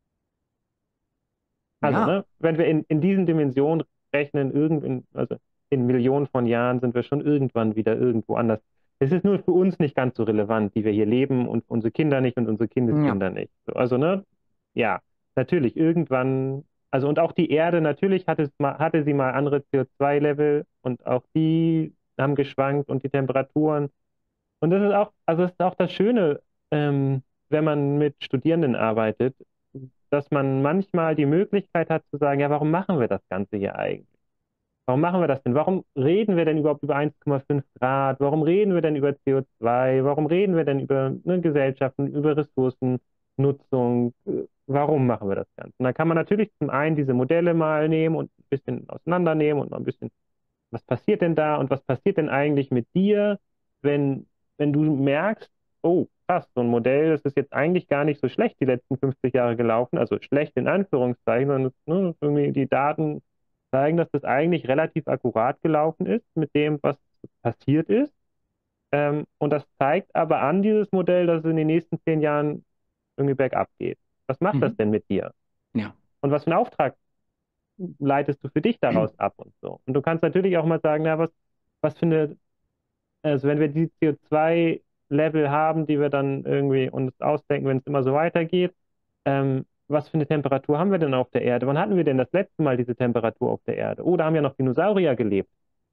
Also, Ja. ne, wenn wir in, in diesen Dimensionen rechnen, irgend also in Millionen von Jahren sind wir schon irgendwann wieder irgendwo anders. Es ist nur für uns nicht ganz so relevant, die wir hier leben, und unsere Kinder nicht und unsere Ja. Kindeskinder nicht. So, also, ne, ja, natürlich, irgendwann, also und auch die Erde, natürlich hatte, es mal, hatte sie mal andere C O zwei Level, und auch die haben geschwankt, und die Temperaturen. Und das ist auch, also das ist auch das Schöne, ähm, wenn man mit Studierenden arbeitet, dass man manchmal die Möglichkeit hat zu sagen, ja, warum machen wir das Ganze hier eigentlich? Warum machen wir das denn? Warum reden wir denn überhaupt über eins Komma fünf Grad? Warum reden wir denn über C O zwei? Warum reden wir denn über, ne, Gesellschaften, über Ressourcennutzung? Äh, Warum machen wir das Ganze? Und dann kann man natürlich zum einen diese Modelle mal nehmen und ein bisschen auseinandernehmen und mal ein bisschen, was passiert denn da und was passiert denn eigentlich mit dir, wenn, wenn du merkst, oh, krass, so ein Modell, das ist jetzt eigentlich gar nicht so schlecht die letzten fünfzig Jahre gelaufen, also schlecht in Anführungszeichen, sondern es, ne, irgendwie die Daten zeigen, dass das eigentlich relativ akkurat gelaufen ist mit dem, was passiert ist. Ähm, und das zeigt aber an, dieses Modell, dass es in den nächsten zehn Jahren irgendwie bergab geht. Was macht das Mhm. denn mit dir? Ja. Und was für einen Auftrag leitest du für dich daraus ab und so? Und du kannst natürlich auch mal sagen, na, was, was für eine, also wenn wir die C O zwei Level haben, die wir dann irgendwie uns ausdenken, wenn es immer so weitergeht, ähm, was für eine Temperatur haben wir denn auf der Erde? Wann hatten wir denn das letzte Mal diese Temperatur auf der Erde? Oh, da haben ja noch Dinosaurier gelebt.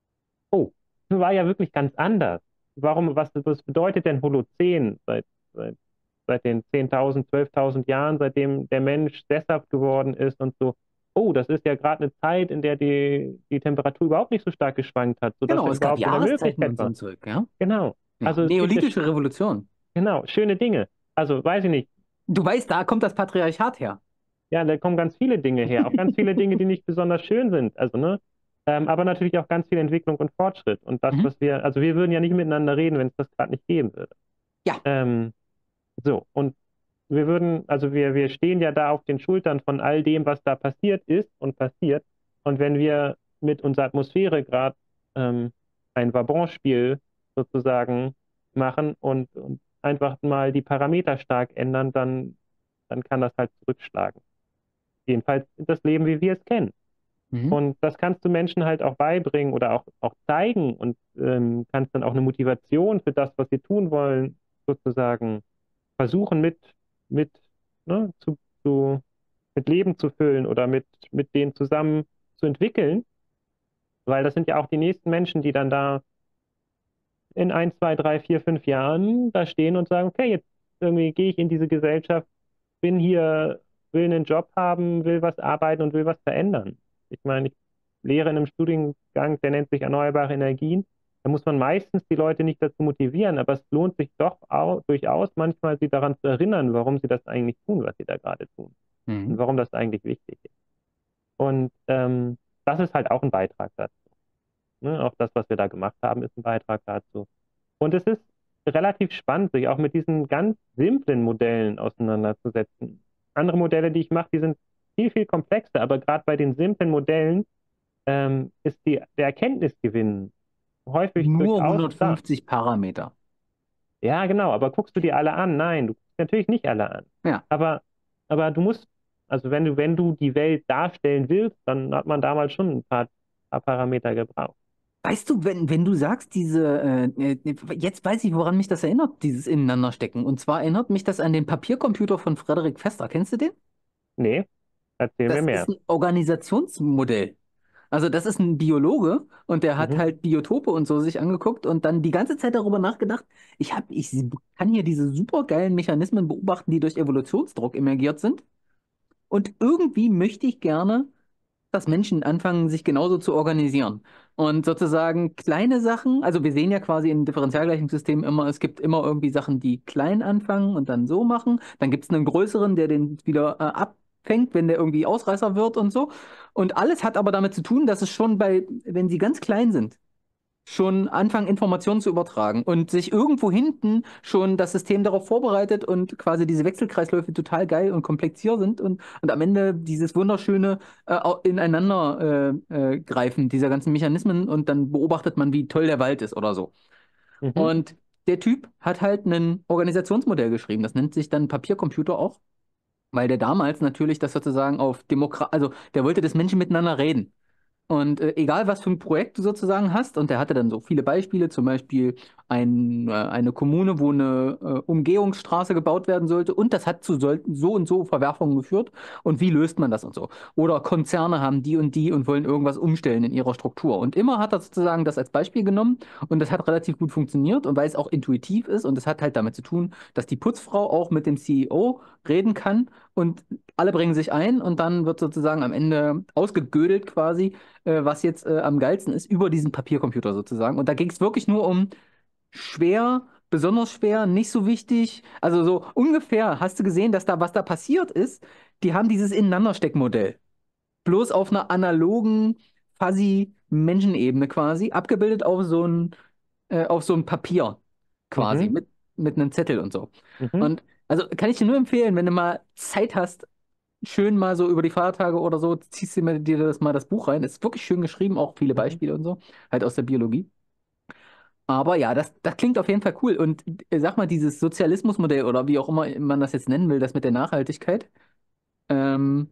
Oh, das war ja wirklich ganz anders. Warum, was, was bedeutet denn Holozän seit, seit, seit den zehntausend, zwölftausend Jahren, seitdem der Mensch sesshaft geworden ist und so? Oh, das ist ja gerade eine Zeit, in der die, die Temperatur überhaupt nicht so stark geschwankt hat, sodass Genau, wir es gab überhaupt in der Jahreszeiten Möglichkeit und so waren. ein Zeug, ja? Genau. Ja. Also es gibt ja, sch- Neolithische Revolution. genau, schöne Dinge. Also weiß ich nicht. Du weißt, da kommt das Patriarchat her. Ja, da kommen ganz viele Dinge her, auch ganz viele Dinge, die nicht besonders schön sind. Also, ne? Ähm, aber natürlich auch ganz viel Entwicklung und Fortschritt. Und das, Mhm. was wir, also wir würden ja nicht miteinander reden, wenn es das gerade nicht geben würde. Ja. Ähm, so, und wir würden, also wir, wir stehen ja da auf den Schultern von all dem, was da passiert ist und passiert. Und wenn wir mit unserer Atmosphäre gerade ähm, ein Vabonspiel sozusagen machen und, und einfach mal die Parameter stark ändern, dann, dann kann das halt zurückschlagen. Jedenfalls das Leben, wie wir es kennen. Mhm. Und das kannst du Menschen halt auch beibringen oder auch, auch zeigen, und ähm, kannst dann auch eine Motivation für das, was sie tun wollen, sozusagen versuchen mit, mit, ne, zu, zu, mit Leben zu füllen oder mit, mit denen zusammen zu entwickeln, weil das sind ja auch die nächsten Menschen, die dann da in ein, zwei, drei, vier, fünf Jahren da stehen und sagen, okay, jetzt irgendwie gehe ich in diese Gesellschaft, bin hier, will einen Job haben, will was arbeiten und will was verändern. Ich meine, ich lehre in einem Studiengang, der nennt sich Erneuerbare Energien. Da muss man meistens die Leute nicht dazu motivieren, aber es lohnt sich doch auch, durchaus manchmal, sie daran zu erinnern, warum sie das eigentlich tun, was sie da gerade tun, und Mhm. warum das eigentlich wichtig ist. Und ähm, das ist halt auch ein Beitrag dazu. Ne? Auch das, was wir da gemacht haben, ist ein Beitrag dazu. Und es ist relativ spannend, sich auch mit diesen ganz simplen Modellen auseinanderzusetzen. Andere Modelle, die ich mache, die sind viel, viel komplexer, aber gerade bei den simplen Modellen ähm, ist die, der Erkenntnisgewinn häufig Nur durchaus da. hundertfünfzig Parameter. Ja, genau, aber guckst du die alle an? Nein, du natürlich nicht alle an. Ja. Aber, aber du musst, also wenn du, wenn du die Welt darstellen willst, dann hat man damals schon ein paar, paar Parameter gebraucht. Weißt du, wenn, wenn du sagst, diese, äh, äh, jetzt weiß ich, woran mich das erinnert, dieses Ineinanderstecken. Und zwar erinnert mich das an den Papiercomputer von Frederik Vester. Kennst du den? Nee, erzähl mir Das mehr. ist ein Organisationsmodell. Also das ist ein Biologe und der hat Mhm, halt Biotope und so sich angeguckt und dann die ganze Zeit darüber nachgedacht, ich hab, ich kann hier diese supergeilen Mechanismen beobachten, die durch Evolutionsdruck emergiert sind. Und irgendwie möchte ich gerne, dass Menschen anfangen, sich genauso zu organisieren. Und sozusagen kleine Sachen, also wir sehen ja quasi in Differentialgleichungssystemen immer, es gibt immer irgendwie Sachen, die klein anfangen und dann so machen. Dann gibt es einen größeren, der den wieder äh, abfängt, wenn der irgendwie Ausreißer wird und so. Und alles hat aber damit zu tun, dass es schon bei, wenn sie ganz klein sind, schon anfangen, Informationen zu übertragen und sich irgendwo hinten schon das System darauf vorbereitet und quasi diese Wechselkreisläufe total geil und komplexier sind und, und am Ende dieses wunderschöne äh, au- ineinander äh, äh, greifen dieser ganzen Mechanismen und dann beobachtet man, wie toll der Wald ist oder so. mhm, Und der Typ hat halt ein Organisationsmodell geschrieben, das nennt sich dann Papiercomputer auch, weil der damals natürlich das sozusagen auf Demokratie, also der wollte, dass Menschen miteinander reden. Und äh, egal, was für ein Projekt du sozusagen hast, und der hatte dann so viele Beispiele, zum Beispiel ein, äh, eine Kommune, wo eine äh, Umgehungsstraße gebaut werden sollte, und das hat zu sol- so und so Verwerfungen geführt. Und wie löst man das und so? Oder Konzerne haben die und die und wollen irgendwas umstellen in ihrer Struktur. Und immer hat er sozusagen das als Beispiel genommen, und das hat relativ gut funktioniert, und weil es auch intuitiv ist, und es hat halt damit zu tun, dass die Putzfrau auch mit dem C E O reden kann, und alle bringen sich ein, und dann wird sozusagen am Ende ausgegödelt quasi, äh, was jetzt äh, am geilsten ist, über diesen Papiercomputer sozusagen. Und da ging es wirklich nur um schwer, besonders schwer, nicht so wichtig. Also so ungefähr hast du gesehen, dass da, was da passiert ist, die haben dieses Ineinandersteckmodell. Bloß auf einer analogen, fuzzy Menschenebene quasi, abgebildet auf so ein, äh, auf so ein Papier quasi, mhm, mit, mit einem Zettel und so. mhm, Und also kann ich dir nur empfehlen, wenn du mal Zeit hast, schön mal so über die Feiertage oder so, ziehst du mir dir das mal das Buch rein. Ist wirklich schön geschrieben, auch viele mhm. Beispiele und so, halt aus der Biologie. Aber ja, das, das klingt auf jeden Fall cool. Und äh, sag mal, dieses Sozialismusmodell oder wie auch immer man das jetzt nennen will, das mit der Nachhaltigkeit, ähm,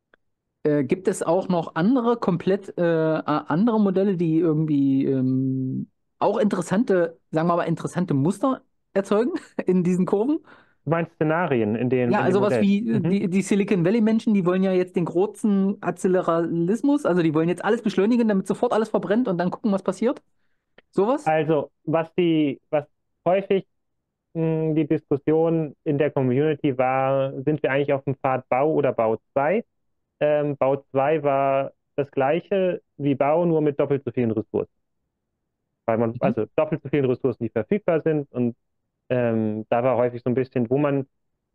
äh, gibt es auch noch andere, komplett äh, äh, andere Modelle, die irgendwie ähm, auch interessante, sagen wir mal, interessante Muster erzeugen in diesen Kurven? Du meinst Szenarien in den, Ja, in dem also was Modell. wie äh, Mhm. die, die Silicon Valley-Menschen, die wollen ja jetzt den großen Akzeleralismus, also die wollen jetzt alles beschleunigen, damit sofort alles verbrennt und dann gucken, was passiert. Sowas? Also, was die, was häufig mh, die Diskussion in der Community war, sind wir eigentlich auf dem Pfad Bau oder Bau zwei? Ähm, Bau zwei war das gleiche wie Bau, nur mit doppelt so vielen Ressourcen. Weil man, Mhm. also doppelt so viele Ressourcen, die verfügbar sind. Und ähm, da war häufig so ein bisschen, wo man,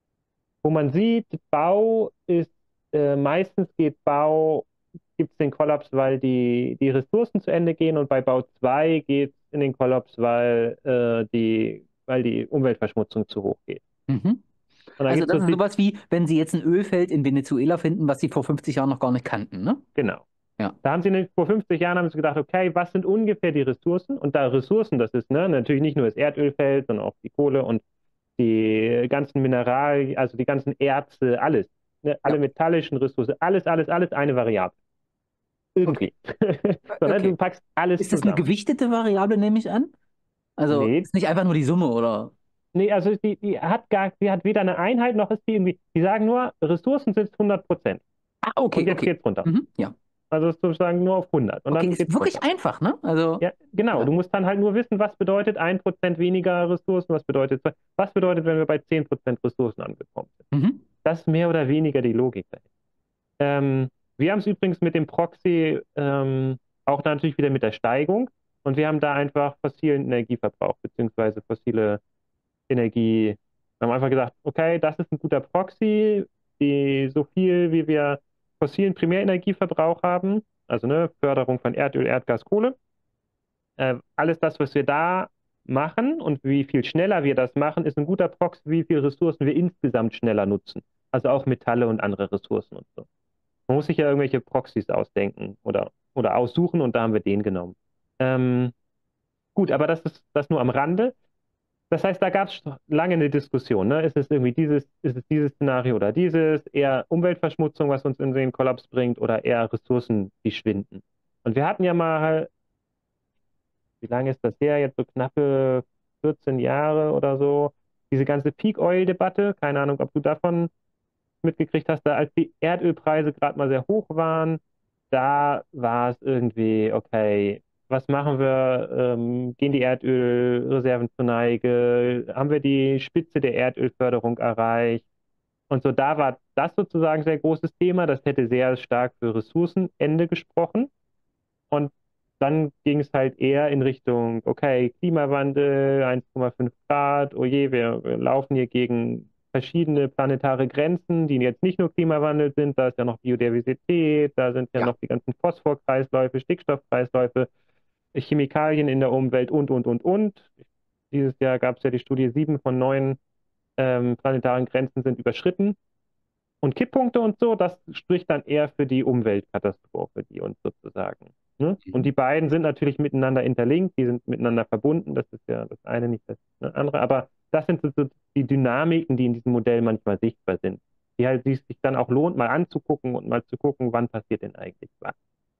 wo man sieht, Bau ist, äh, meistens geht Bau, gibt es den Kollaps, weil die, die Ressourcen zu Ende gehen, und bei Bau zwei geht es in den Kollaps, weil, äh, die, weil die Umweltverschmutzung zu hoch geht. Mhm. Und dann Also gibt es das so, ist die- sowas wie, wenn sie jetzt ein Ölfeld in Venezuela finden, was sie vor fünfzig Jahren noch gar nicht kannten, ne? genau. Ja. Da haben sie nämlich vor fünfzig Jahren haben sie gedacht, okay, was sind ungefähr die Ressourcen? Und da Ressourcen, das ist ne, natürlich nicht nur das Erdölfeld, sondern auch die Kohle und die ganzen Mineralien, also die ganzen Erze, alles. Ne, alle Ja. metallischen Ressourcen, alles, alles, alles eine Variable. Okay. Irgendwie. So, ne, du Okay. packst alles Ist das eine zusammen. gewichtete Variable, nehme ich an? Also Nee, ist nicht einfach nur die Summe, oder? nee, also die, die hat gar, die hat weder eine Einheit noch ist die irgendwie, die sagen nur, Ressourcen sind hundert Prozent. Ah, Und okay, jetzt okay. geht's runter. Mhm. Ja. Also sozusagen nur auf hundert. Und Okay, dann ist geht's runter. wirklich einfach, ne? Also, Ja, genau. ja. Du musst dann halt nur wissen, was bedeutet ein Prozent weniger Ressourcen, was bedeutet, was bedeutet, wenn wir bei zehn Prozent Ressourcen angekommen sind. Mhm. Das ist mehr oder weniger die Logik dahinter. Ähm, wir haben es übrigens mit dem Proxy ähm, auch natürlich wieder mit der Steigung, und wir haben da einfach fossilen Energieverbrauch beziehungsweise fossile Energie. Wir haben einfach gesagt, okay, das ist ein guter Proxy, die so viel wie wir fossilen Primärenergieverbrauch haben, also ne, Förderung von Erdöl, Erdgas, Kohle. Äh, alles das, was wir da machen und wie viel schneller wir das machen, ist ein guter Proxy, wie viele Ressourcen wir insgesamt schneller nutzen. Also auch Metalle und andere Ressourcen und so. Man muss sich ja irgendwelche Proxys ausdenken oder, oder aussuchen, und da haben wir den genommen. Ähm, gut, aber das ist das nur am Rande. Das heißt, da gab es lange eine Diskussion, ne? Ist es irgendwie dieses, ist es dieses Szenario oder dieses, eher Umweltverschmutzung, was uns in den Kollaps bringt, oder eher Ressourcen, die schwinden. Und wir hatten ja mal, wie lange ist das her? Jetzt so knappe vierzehn Jahre oder so, diese ganze Peak-Oil-Debatte. Keine Ahnung, ob du davon mitgekriegt hast, da als die Erdölpreise gerade mal sehr hoch waren, da war es irgendwie, okay, was machen wir? Ähm, gehen die Erdölreserven zur Neige? Haben wir die Spitze der Erdölförderung erreicht? Und so, da war das sozusagen ein sehr großes Thema. Das hätte sehr stark für Ressourcenende gesprochen. Und dann ging es halt eher in Richtung, okay, Klimawandel, eins Komma fünf Grad, oh je, wir, wir laufen hier gegen verschiedene planetare Grenzen, die jetzt nicht nur Klimawandel sind, da ist ja noch Biodiversität, da sind ja Ja. noch die ganzen Phosphorkreisläufe, Stickstoffkreisläufe, Chemikalien in der Umwelt und, und, und, und. Dieses Jahr gab es ja die Studie, sieben von neun ähm, planetaren Grenzen sind überschritten. Und Kipppunkte und so, das spricht dann eher für die Umweltkatastrophe, die uns sozusagen. Ne? Und Mhm. die beiden sind natürlich miteinander interlinkt, die sind miteinander verbunden, das ist ja das eine, nicht das andere. Aber das sind so, so die Dynamiken, die in diesem Modell manchmal sichtbar sind, die halt die es sich dann auch lohnt, mal anzugucken und mal zu gucken, wann passiert denn eigentlich was.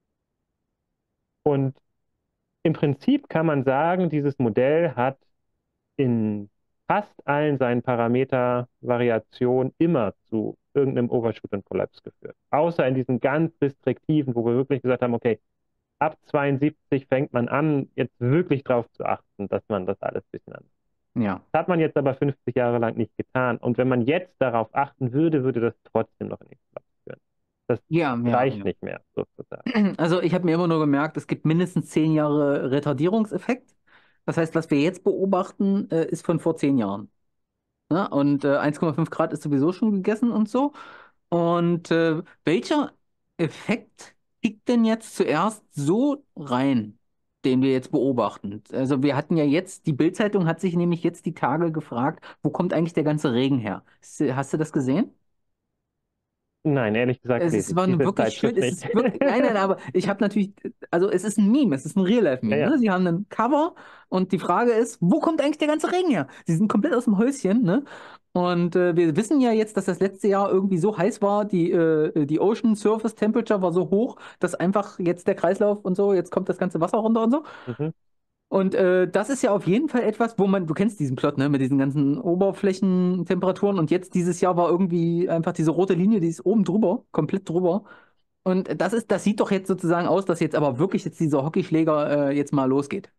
Und im Prinzip kann man sagen, dieses Modell hat in fast allen seinen Parametervariationen immer zu irgendeinem Overshoot und Kollaps geführt. Außer in diesen ganz restriktiven, wo wir wirklich gesagt haben, okay, ab zweiundsiebzig fängt man an, jetzt wirklich darauf zu achten, dass man das alles ein bisschen anders. Ja. Das hat man jetzt aber fünfzig Jahre lang nicht getan. Und wenn man jetzt darauf achten würde, würde das trotzdem noch in den Kollaps führen. Das Ja, ja, reicht ja. nicht mehr, sozusagen. Also ich habe mir immer nur gemerkt, es gibt mindestens zehn Jahre Retardierungseffekt. Das heißt, was wir jetzt beobachten, äh, ist von vor zehn Jahren. Ne? Und äh, eins Komma fünf Grad ist sowieso schon gegessen und so. Und äh, welcher Effekt kickt denn jetzt zuerst so rein, den wir jetzt beobachten? Also wir hatten ja jetzt, die Bild-Zeitung hat sich nämlich jetzt die Tage gefragt, wo kommt eigentlich der ganze Regen her? Hast du das gesehen? Nein, ehrlich gesagt Es lese ist, ich war nun diese wirklich schön. Zeitschrift Es nicht. ist wirklich, nein, nein, aber ich habe natürlich, also es ist ein Meme, es ist ein Ja, Real-Life-Meme. ja. Ne? Sie haben ein Cover und die Frage ist, wo kommt eigentlich der ganze Regen her? Sie sind komplett aus dem Häuschen, ne? Und äh, wir wissen ja jetzt, dass das letzte Jahr irgendwie so heiß war, die, äh, die Ocean Surface Temperature war so hoch, dass einfach jetzt der Kreislauf und so, jetzt kommt das ganze Wasser runter und so. Mhm. Und äh, das ist ja auf jeden Fall etwas, wo man, du kennst diesen Plot, ne, mit diesen ganzen Oberflächentemperaturen und jetzt dieses Jahr war irgendwie einfach diese rote Linie, die ist oben drüber, komplett drüber. Und das ist, das sieht doch jetzt sozusagen aus, dass jetzt aber wirklich jetzt dieser Hockeyschläger äh, jetzt mal losgeht.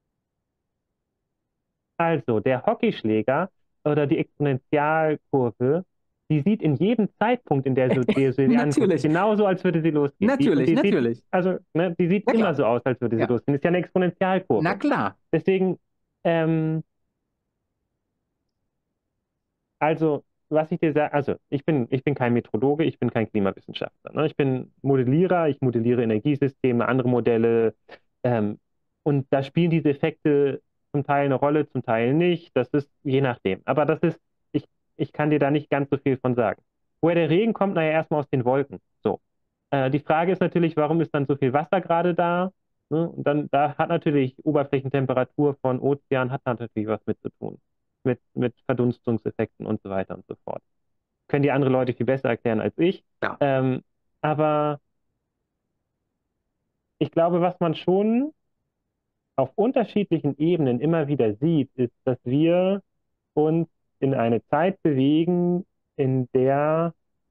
Also, der Hockeyschläger oder die Exponentialkurve, die sieht in jedem Zeitpunkt, in der du dir sie anguckst, Natürlich, genauso, als würde sie losgehen. Die, und natürlich, die sieht, natürlich. also, ne, die sieht Ja immer klar. so aus, als würde sie Ja. losgehen. Das ist ja eine Na Exponentialkurve. klar. Deswegen, ähm, also, was ich dir sage, also, ich bin, ich bin kein Meteorologe, ich bin kein Klimawissenschaftler. Ne? Ich bin Modellierer, ich modelliere Energiesysteme, andere Modelle, ähm, und da spielen diese Effekte zum Teil eine Rolle, zum Teil nicht. Das ist je nachdem. Aber das ist, ich, ich kann dir da nicht ganz so viel von sagen. Woher der Regen kommt, naja, erstmal aus den Wolken. So. Äh, die Frage ist natürlich, warum ist dann so viel Wasser gerade da? Ne? Und dann, da hat natürlich Oberflächentemperatur von Ozean hat natürlich was mit zu tun. Mit, mit Verdunstungseffekten und so weiter und so fort. Können die andere Leute viel besser erklären als ich. Ja. Ähm, aber ich glaube, was man schon auf unterschiedlichen Ebenen immer wieder sieht, ist, dass wir uns in eine Zeit bewegen, in der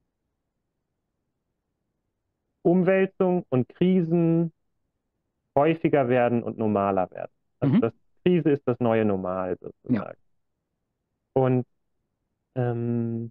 Umwälzung und Krisen häufiger werden und normaler werden. Also Mhm. das Krise ist das neue Normal Ja. sozusagen. Und ähm,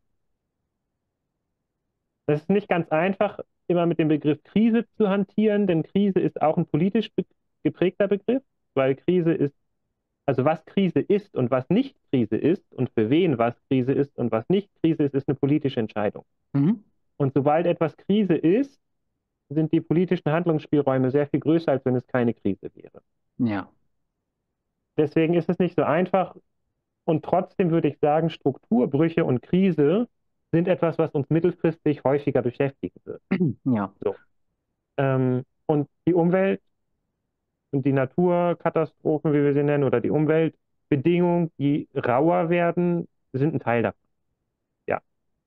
das ist nicht ganz einfach, immer mit dem Begriff Krise zu hantieren, denn Krise ist auch ein politisch be geprägter Begriff, weil Krise ist, also was Krise ist und was nicht Krise ist und für wen was Krise ist und was nicht Krise ist, ist eine politische Entscheidung. Mhm. Und sobald etwas Krise ist, sind die politischen Handlungsspielräume sehr viel größer, als wenn es keine Krise wäre. Ja. Deswegen ist es nicht so einfach und trotzdem würde ich sagen, Strukturbrüche und Krise sind etwas, was uns mittelfristig häufiger beschäftigen wird. Ja. So. Ähm, und die Umwelt und die Naturkatastrophen, wie wir sie nennen, oder die Umweltbedingungen Bedingungen, die rauer werden, sind ein Teil davon. Ja.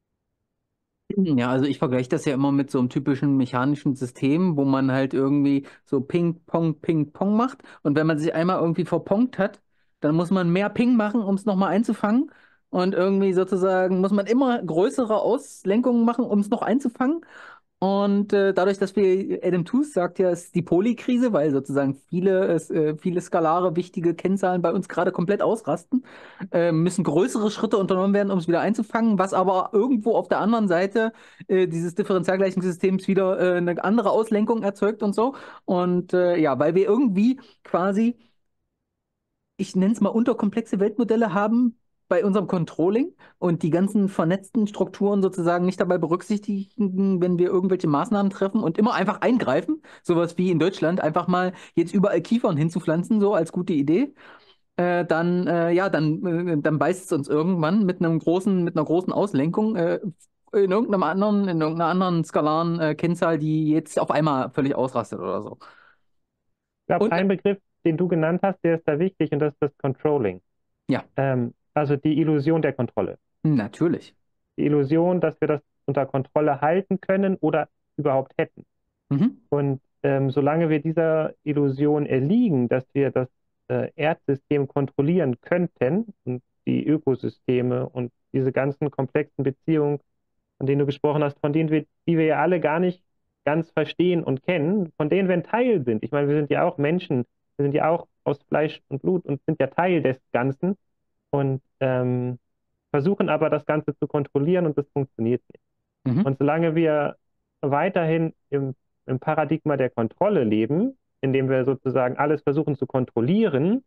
Ja, also ich vergleiche das ja immer mit so einem typischen mechanischen System, wo man halt irgendwie so Ping, Pong, Ping, Pong macht. Und wenn man sich einmal irgendwie verponkt hat, dann muss man mehr Ping machen, um es nochmal einzufangen. Und irgendwie sozusagen muss man immer größere Auslenkungen machen, um es noch einzufangen. Und äh, dadurch, dass wir, Adam Tooze sagt ja, es ist die Polykrise, weil sozusagen viele, es, äh, viele skalare wichtige Kennzahlen bei uns gerade komplett ausrasten, äh, müssen größere Schritte unternommen werden, um es wieder einzufangen, was aber irgendwo auf der anderen Seite äh, dieses Differentialgleichungssystems wieder äh, eine andere Auslenkung erzeugt und so. Und äh, ja, weil wir irgendwie quasi, ich nenne es mal unterkomplexe Weltmodelle haben bei unserem Controlling und die ganzen vernetzten Strukturen sozusagen nicht dabei berücksichtigen, wenn wir irgendwelche Maßnahmen treffen und immer einfach eingreifen. Sowas wie in Deutschland, einfach mal jetzt überall Kiefern hinzupflanzen, so als gute Idee. Äh, dann, äh, ja, dann, äh, dann beißt es uns irgendwann mit einem großen, mit einer großen Auslenkung äh, in irgendeinem anderen, in irgendeiner anderen skalaren äh, Kennzahl, die jetzt auf einmal völlig ausrastet oder so. Ich glaube, Und ein Begriff, den du genannt hast, der ist da wichtig und das ist das Controlling. ja, Ähm, also die Illusion der Kontrolle. natürlich. Die Illusion, dass wir das unter Kontrolle halten können oder überhaupt hätten. Mhm. Und ähm, solange wir dieser Illusion erliegen, dass wir das äh, Erdsystem kontrollieren könnten und die Ökosysteme und diese ganzen komplexen Beziehungen, von denen du gesprochen hast, von denen wir, die wir ja alle gar nicht ganz verstehen und kennen, von denen wir ein Teil sind. Ich meine, wir sind ja auch Menschen, wir sind ja auch aus Fleisch und Blut und sind ja Teil des Ganzen und ähm, versuchen aber das Ganze zu kontrollieren und das funktioniert nicht. Mhm. Und solange wir weiterhin im, im Paradigma der Kontrolle leben, indem wir sozusagen alles versuchen zu kontrollieren,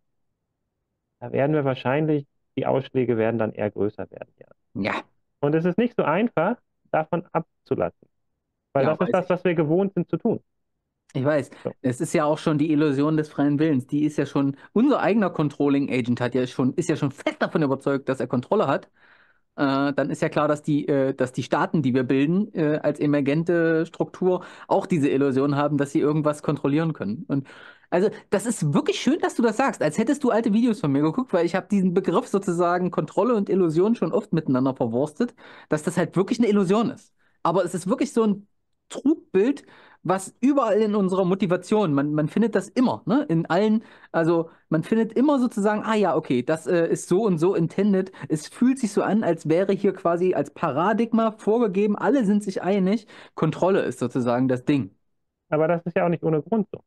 da werden wir wahrscheinlich, die Ausschläge werden dann eher größer werden, ja. Ja, Und es ist nicht so einfach, davon abzulassen, weil ja, das ist weiß das, ich. was wir gewohnt sind zu tun. Ich weiß. So. Es ist ja auch schon die Illusion des freien Willens. Die ist ja schon, unser eigener Controlling Agent hat ja schon, ist ja schon fest davon überzeugt, dass er Kontrolle hat. Äh, dann ist ja klar, dass die, äh, dass die Staaten, die wir bilden, äh, als emergente Struktur auch diese Illusion haben, dass sie irgendwas kontrollieren können. Und also, das ist wirklich schön, dass du das sagst, als hättest du alte Videos von mir geguckt, weil ich habe diesen Begriff sozusagen Kontrolle und Illusion schon oft miteinander verwurstet, dass das halt wirklich eine Illusion ist. Aber es ist wirklich so ein Trugbild, was überall in unserer Motivation, man, man findet das immer, ne? In allen, also man findet immer sozusagen, ah ja, okay, das äh, ist so und so intended. Es fühlt sich so an, als wäre hier quasi als Paradigma vorgegeben, alle sind sich einig, Kontrolle ist sozusagen das Ding. Aber das ist ja auch nicht ohne Grund so.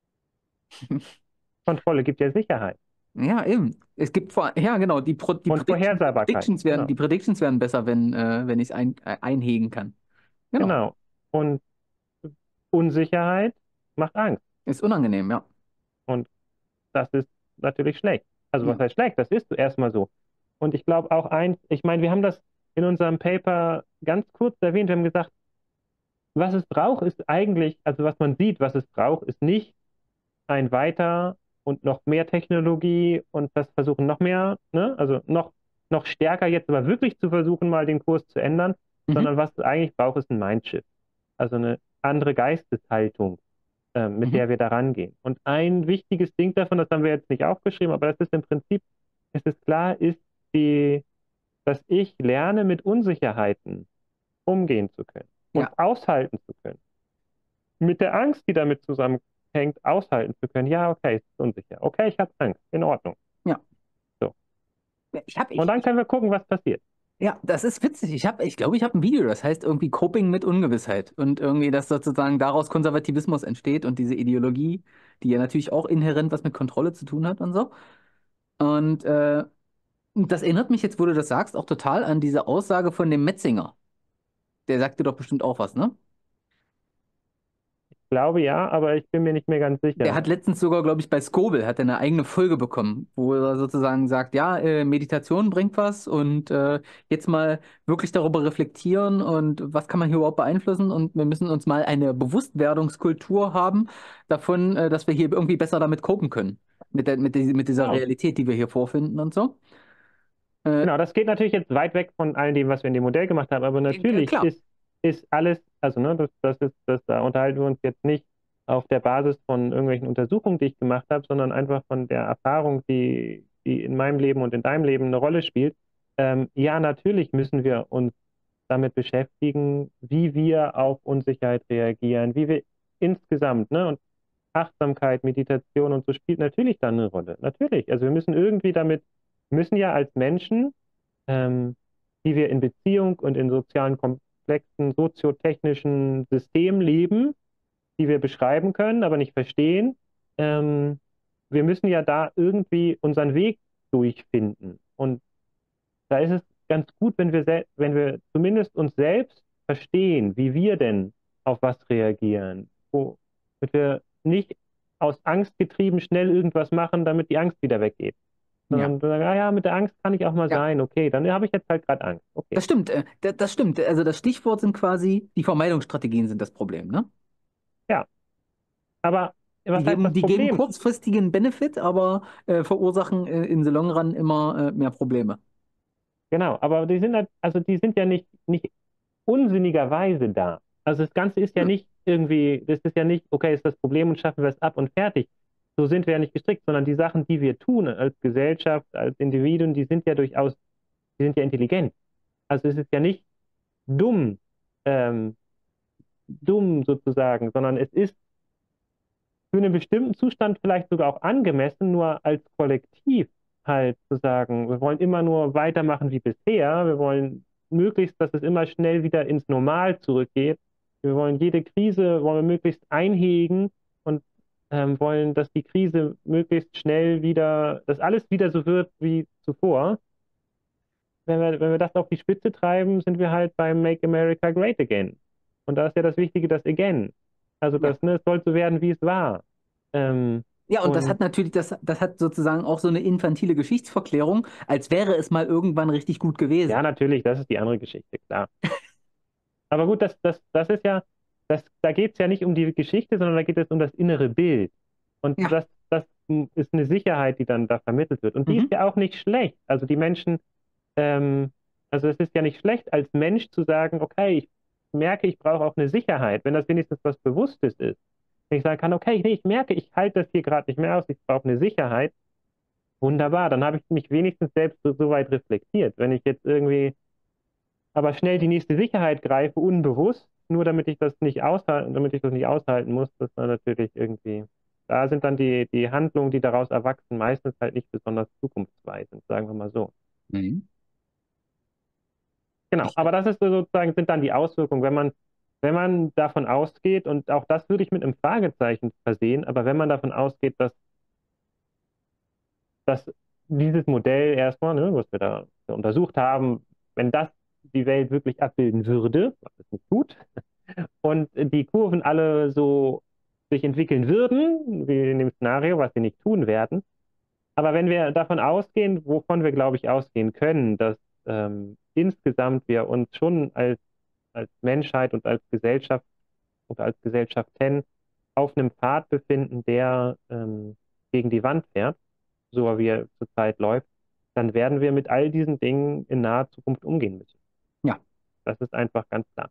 Kontrolle gibt ja Sicherheit Ja, eben. Es gibt vor, ja genau, die, Pro, die, und Prediction, die Vorhersehbarkeit. Predictions werden, Genau. die Predictions werden besser, wenn, äh, wenn ich es ein, äh, einhegen kann. Genau. Genau. Und Unsicherheit macht Angst. Ist unangenehm, ja. Und das ist natürlich schlecht. Also was Ja. heißt schlecht? Das ist erstmal so. Und ich glaube auch eins, ich meine, wir haben das in unserem Paper ganz kurz erwähnt. Wir haben gesagt, was es braucht, ist eigentlich, also was man sieht, was es braucht, ist nicht ein weiter und noch mehr Technologie und das versuchen noch mehr, ne? Also noch, noch stärker jetzt aber wirklich zu versuchen, mal den Kurs zu ändern, Mhm. sondern was es eigentlich braucht, ist ein Mindshift. Also eine andere Geisteshaltung, äh, mit Mhm. der wir da rangehen. Und ein wichtiges Ding davon, das haben wir jetzt nicht aufgeschrieben, aber das ist im Prinzip, es ist klar, ist die, dass ich lerne, mit Unsicherheiten umgehen zu können Ja, und aushalten zu können. Mit der Angst, die damit zusammenhängt, aushalten zu können. Ja, okay, es ist unsicher. Okay, ich habe Angst. In Ordnung. ja. So. Ich habe, Und ich, dann können wir gucken, was passiert. Ja, das ist witzig. Ich habe, ich glaube, ich habe ein Video, das heißt irgendwie Coping mit Ungewissheit und irgendwie, dass sozusagen daraus Konservativismus entsteht und diese Ideologie, die ja natürlich auch inhärent was mit Kontrolle zu tun hat und so. Und äh, das erinnert mich jetzt, wo du das sagst, auch total an diese Aussage von dem Metzinger. Der sagte doch bestimmt auch was, ne? Ich glaube ja, aber ich bin mir nicht mehr ganz Der sicher. hat letztens sogar, glaube ich, bei Scoville hat er eine eigene Folge bekommen, wo er sozusagen sagt, ja, äh, Meditation bringt was und äh, jetzt mal wirklich darüber reflektieren und was kann man hier überhaupt beeinflussen und wir müssen uns mal eine Bewusstwerdungskultur haben davon, äh, dass wir hier irgendwie besser damit copen können, mit der, mit, die, mit dieser Genau. Realität, die wir hier vorfinden und so. Äh, Genau, das geht natürlich jetzt weit weg von all dem, was wir in dem Modell gemacht haben, aber äh, natürlich klar. ist, ist alles, also ne, das, das ist, das, da unterhalten wir uns jetzt nicht auf der Basis von irgendwelchen Untersuchungen, die ich gemacht habe, sondern einfach von der Erfahrung, die die in meinem Leben und in deinem Leben eine Rolle spielt. Ähm, ja, natürlich müssen wir uns damit beschäftigen, wie wir auf Unsicherheit reagieren, wie wir insgesamt, ne, und Achtsamkeit, Meditation und so spielt natürlich dann eine Rolle. Natürlich. Also wir müssen irgendwie damit, wir müssen ja als Menschen, ähm, die wir in Beziehung und in sozialen, komplexen, soziotechnischen Systemen leben, die wir beschreiben können, aber nicht verstehen, ähm, wir müssen ja da irgendwie unseren Weg durchfinden. Und da ist es ganz gut, wenn wir, sel- wenn wir zumindest uns selbst verstehen, wie wir denn auf was reagieren, wo, damit wir nicht aus Angst getrieben schnell irgendwas machen, damit die Angst wieder weggeht. Ja. Sondern sagen, ah ja, mit der Angst kann ich auch mal Ja. sein. Okay, dann habe ich jetzt halt gerade Angst. Okay. Das stimmt, äh, da- das stimmt. Also das Stichwort sind quasi, die Vermeidungsstrategien sind das Problem, ne? Ja. Aber Die was heißt geben, das die geben Problem? kurzfristigen Benefit, aber äh, verursachen äh, in the long run immer äh, mehr Probleme. Genau, aber die sind halt, also die sind ja nicht, nicht unsinnigerweise da. Also das Ganze ist ja Hm. nicht irgendwie, das ist ja nicht, okay, ist das Problem und schaffen wir es ab und fertig. So sind wir ja nicht gestrickt, sondern die Sachen, die wir tun als Gesellschaft, als Individuen, die sind ja durchaus, die sind ja intelligent. Also es ist ja nicht dumm, ähm, dumm sozusagen, sondern es ist für einen bestimmten Zustand vielleicht sogar auch angemessen, nur als Kollektiv halt zu sagen, wir wollen immer nur weitermachen wie bisher, wir wollen möglichst, dass es immer schnell wieder ins Normal zurückgeht. Wir wollen jede Krise, wollen wir möglichst einhegen und ähm, wollen, dass die Krise möglichst schnell wieder, dass alles wieder so wird wie zuvor. Wenn wir, wenn wir das auf die Spitze treiben, sind wir halt beim Make America Great Again. Und da ist ja das Wichtige, das Again. Also Ja. das, ne, es soll so werden, wie es war. Ähm, Ja, und das und hat natürlich, das, das hat sozusagen auch so eine infantile Geschichtsverklärung, als wäre es mal irgendwann richtig gut gewesen. ja, natürlich, das ist die andere Geschichte, klar. Aber gut, das, das, das ist ja, das, da geht es ja nicht um die Geschichte, sondern da geht es um das innere Bild. Und Ja. das, das ist eine Sicherheit, die dann da vermittelt wird. Und die Mhm. ist ja auch nicht schlecht. Also die Menschen, ähm, also es ist ja nicht schlecht, als Mensch zu sagen, okay, ich merke, ich brauche auch eine Sicherheit, wenn das wenigstens was Bewusstes ist. Wenn ich sagen kann, okay, nee, ich merke, ich halte das hier gerade nicht mehr aus, ich brauche eine Sicherheit. Wunderbar, dann habe ich mich wenigstens selbst so, so weit reflektiert. Wenn ich jetzt irgendwie aber schnell die nächste Sicherheit greife, unbewusst, nur damit ich das nicht aushalten, damit ich das nicht aushalten muss, das war natürlich irgendwie, da sind dann die, die Handlungen, die daraus erwachsen, meistens halt nicht besonders zukunftsweisend, sagen wir mal so. Mhm. Genau, Ich, aber das ist so sozusagen, sind dann die Auswirkungen, wenn man, wenn man davon ausgeht, und auch das würde ich mit einem Fragezeichen versehen, aber wenn man davon ausgeht, dass, dass dieses Modell erstmal, ne, was wir da untersucht haben, wenn das die Welt wirklich abbilden würde, was es nicht tut, und die Kurven alle so sich entwickeln würden, wie in dem Szenario, was sie nicht tun werden. Aber wenn wir davon ausgehen, wovon wir, glaube ich, ausgehen können, dass ähm, insgesamt wir uns schon als, als Menschheit und als Gesellschaft oder als Gesellschaften auf einem Pfad befinden, der ähm, gegen die Wand fährt, so wie er zurzeit läuft, dann werden wir mit all diesen Dingen in naher Zukunft umgehen müssen. ja, Das ist einfach ganz klar.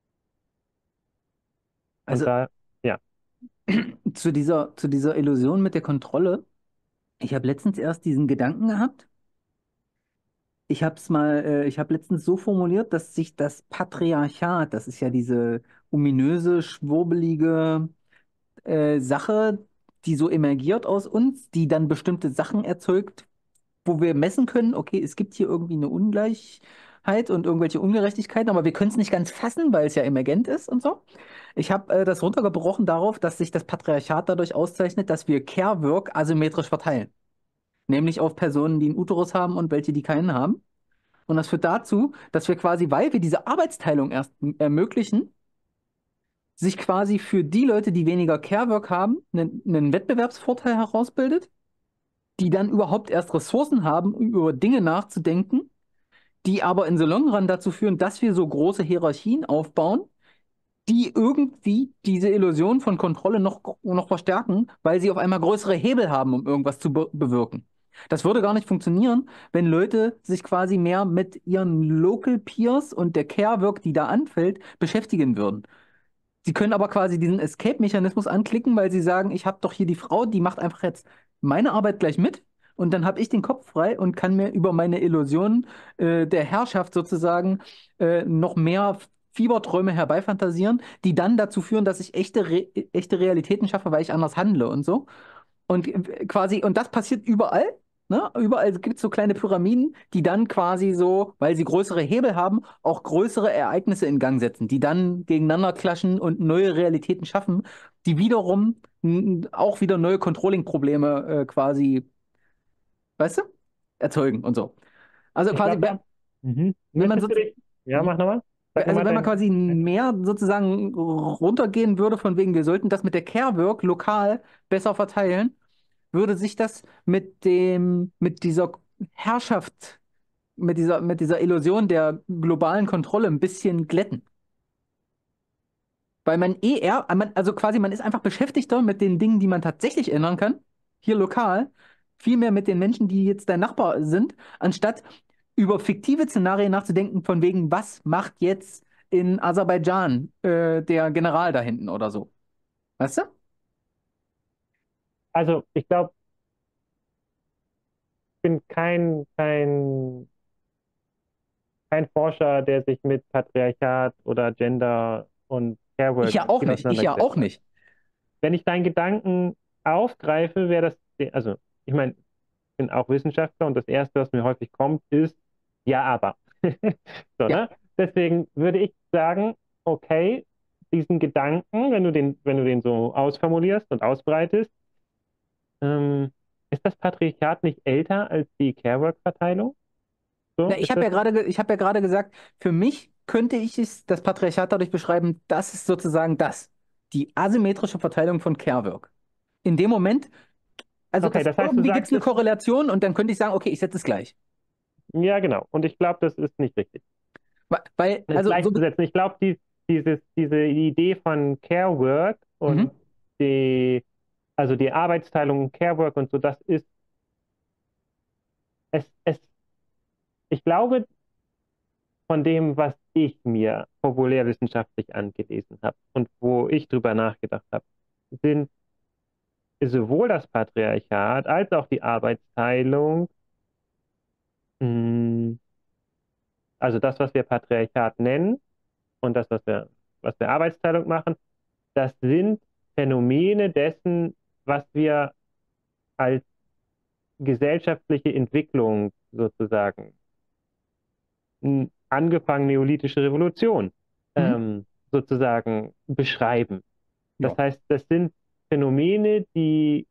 Und also da, ja, zu dieser, zu dieser Illusion mit der Kontrolle. Ich habe letztens erst diesen Gedanken gehabt. Ich habe es mal, äh, ich habe letztens so formuliert, dass sich das Patriarchat, das ist ja diese ominöse, schwurbelige äh, Sache, die so emergiert aus uns, die dann bestimmte Sachen erzeugt, wo wir messen können, okay, es gibt hier irgendwie eine Ungleichheit und irgendwelche Ungerechtigkeiten, aber wir können es nicht ganz fassen, weil es ja emergent ist und so. Ich habe äh, das runtergebrochen darauf, dass sich das Patriarchat dadurch auszeichnet, dass wir Care-Work asymmetrisch verteilen. Nämlich auf Personen, die einen Uterus haben und welche, die keinen haben. Und das führt dazu, dass wir quasi, weil wir diese Arbeitsteilung erst ermöglichen, sich quasi für die Leute, die weniger Care-Work haben, einen, einen Wettbewerbsvorteil herausbildet, die dann überhaupt erst Ressourcen haben, um über Dinge nachzudenken, die aber in the long run dazu führen, dass wir so große Hierarchien aufbauen, die irgendwie diese Illusion von Kontrolle noch, noch verstärken, weil sie auf einmal größere Hebel haben, um irgendwas zu be bewirken. Das würde gar nicht funktionieren, wenn Leute sich quasi mehr mit ihren Local Peers und der Care-Work, die da anfällt, beschäftigen würden. Sie können aber quasi diesen Escape-Mechanismus anklicken, weil sie sagen, ich habe doch hier die Frau, die macht einfach jetzt meine Arbeit gleich mit und dann habe ich den Kopf frei und kann mir über meine Illusion äh, der Herrschaft sozusagen äh, noch mehr Fieberträume herbeifantasieren, die dann dazu führen, dass ich echte, Re echte Realitäten schaffe, weil ich anders handle und so. Und äh, quasi, und das passiert überall. Ne? Überall gibt es so kleine Pyramiden, die dann quasi so, weil sie größere Hebel haben, auch größere Ereignisse in Gang setzen, die dann gegeneinander klatschen und neue Realitäten schaffen, die wiederum n- auch wieder neue Controlling-Probleme äh, quasi, weißt du, erzeugen und so. Also Ich quasi, glaube, wenn da, mhm. wenn man Möchtest so, du dich, ja, mach nochmal, sag also nochmal wenn man dein, quasi mehr sozusagen runtergehen würde, von wegen, wir sollten das mit der Care-Work lokal besser verteilen, würde sich das mit dem, mit dieser Herrschaft, mit dieser, mit dieser Illusion der globalen Kontrolle ein bisschen glätten. Weil man eh eher, man, also quasi, man ist einfach beschäftigter mit den Dingen, die man tatsächlich ändern kann, hier lokal, viel mehr mit den Menschen, die jetzt dein Nachbar sind, anstatt über fiktive Szenarien nachzudenken, von wegen, was macht jetzt in Aserbaidschan äh, der General da hinten oder so. Weißt du? also ich glaube, ich bin kein, kein, kein Forscher, der sich mit Patriarchat oder Gender und Ich Carework ja auch viel nicht. Ich ja auseinandergesetzt auch hat. nicht. Wenn ich deinen Gedanken aufgreife, wäre das, also ich meine, ich bin auch Wissenschaftler und das Erste, was mir häufig kommt, ist ja, aber. So, Ja. ne? Deswegen würde ich sagen, okay, diesen Gedanken, wenn du den, wenn du den so ausformulierst und ausbreitest, ähm, ist das Patriarchat nicht älter als die Care-Work-Verteilung? Na, So, ich ist habe das, ja gerade, ge- ich habe ja gerade gesagt, für mich könnte ich es, das Patriarchat dadurch beschreiben, das ist sozusagen das, die asymmetrische Verteilung von Care-Work. In dem Moment, also okay, das, das heißt, du irgendwie gibt es sagst eine es, Korrelation und dann könnte ich sagen, okay, ich setze es gleich. ja, genau. Und ich glaube, das ist nicht richtig, Weil, weil, das also so, gleichzusetzen. Ich glaube, die, dieses, diese Idee von Care-Work und mhm, die, also die Arbeitsteilung Care-Work und so, das ist, es, es, ich glaube, von dem, was ich mir populärwissenschaftlich angelesen habe und wo ich drüber nachgedacht habe, sind sowohl das Patriarchat als auch die Arbeitsteilung, mh, also das, was wir Patriarchat nennen und das, was wir, was wir Arbeitsteilung machen, das sind Phänomene dessen, was wir als gesellschaftliche Entwicklung sozusagen, mh, angefangen neolithische Revolution, mhm, ähm, sozusagen beschreiben. Das ja, heißt, das sind Phänomene, die,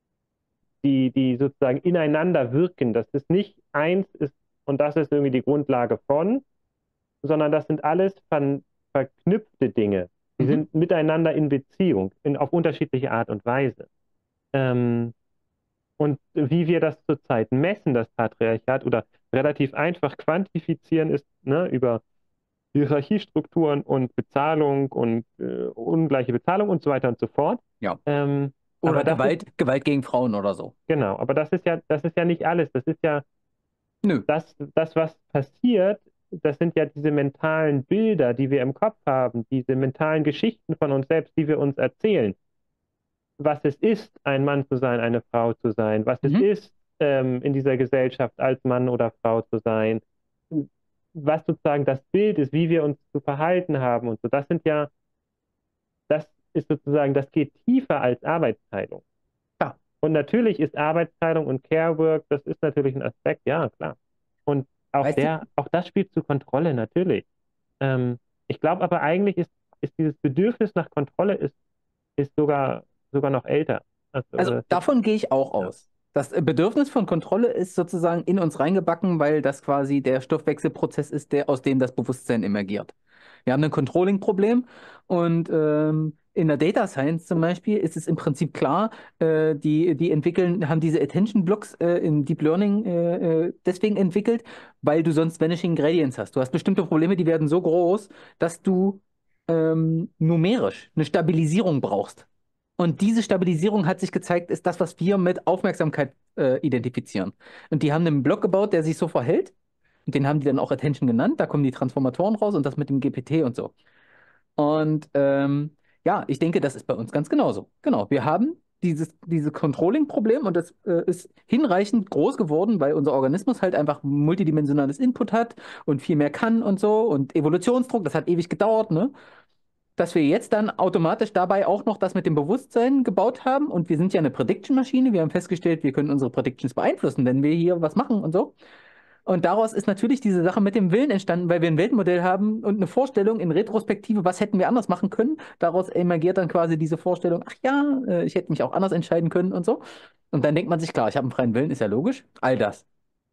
die, die sozusagen ineinander wirken. Das ist nicht eins ist und das ist irgendwie die Grundlage von, sondern das sind alles ver verknüpfte Dinge. Die mhm, sind miteinander in Beziehung, in, auf unterschiedliche Art und Weise. Ähm, und wie wir das zurzeit messen, das Patriarchat, oder relativ einfach quantifizieren, ist ne, über Hierarchiestrukturen und Bezahlung und äh, ungleiche Bezahlung und so weiter und so fort. ja. Ähm, aber Oder das ist, Gewalt, Gewalt gegen Frauen oder so. genau, aber das ist ja, das ist ja nicht alles. Das ist ja Nö. das, das, was passiert, das sind ja diese mentalen Bilder, die wir im Kopf haben, diese mentalen Geschichten von uns selbst, die wir uns erzählen. Was es ist, ein Mann zu sein, eine Frau zu sein, was es Mhm. ist, ähm, in dieser Gesellschaft als Mann oder Frau zu sein, was sozusagen das Bild ist, wie wir uns zu verhalten haben und so. Das sind ja, das ist sozusagen, das geht tiefer als Arbeitsteilung. Ja. Und natürlich ist Arbeitsteilung und Care Work, das ist natürlich ein Aspekt, ja, klar. Und auch Weißt du, der, auch das spielt zur Kontrolle, natürlich. Ähm, ich glaube aber eigentlich ist, ist dieses Bedürfnis nach Kontrolle ist, ist sogar, sogar noch älter. Also, also das ist, davon gehe ich auch ja. aus. Das äh, Bedürfnis von Kontrolle ist sozusagen in uns reingebacken, weil das quasi der Stoffwechselprozess ist, der, aus dem das Bewusstsein emergiert. Wir haben ein Controlling-Problem und ähm, in der Data Science zum Beispiel ist es im Prinzip klar, äh, die, die entwickeln, haben diese Attention Blocks äh, in Deep Learning äh, äh, deswegen entwickelt, weil du sonst Vanishing Gradients hast. Du hast bestimmte Probleme, die werden so groß, dass du ähm, numerisch eine Stabilisierung brauchst. Und diese Stabilisierung hat sich gezeigt, ist das, was wir mit Aufmerksamkeit äh, identifizieren. Und die haben einen Block gebaut, der sich so verhält. Und den haben die dann auch Attention genannt. Da kommen die Transformatoren raus und das mit dem G P T und so. Und ähm, ja, ich denke, das ist bei uns ganz genauso. Genau, wir haben dieses, dieses Controlling-Problem und das äh, ist hinreichend groß geworden, weil unser Organismus halt einfach multidimensionales Input hat und viel mehr kann und so und Evolutionsdruck, das hat ewig gedauert, ne? Dass wir jetzt dann automatisch dabei auch noch das mit dem Bewusstsein gebaut haben und wir sind ja eine Prediction-Maschine, wir haben festgestellt, wir können unsere Predictions beeinflussen, wenn wir hier was machen und so. Und daraus ist natürlich diese Sache mit dem Willen entstanden, weil wir ein Weltmodell haben und eine Vorstellung in Retrospektive, was hätten wir anders machen können. Daraus emergiert dann quasi diese Vorstellung, ach ja, äh, ich hätte mich auch anders entscheiden können und so. Und dann denkt man sich, klar, ich habe einen freien Willen, ist ja logisch. All das.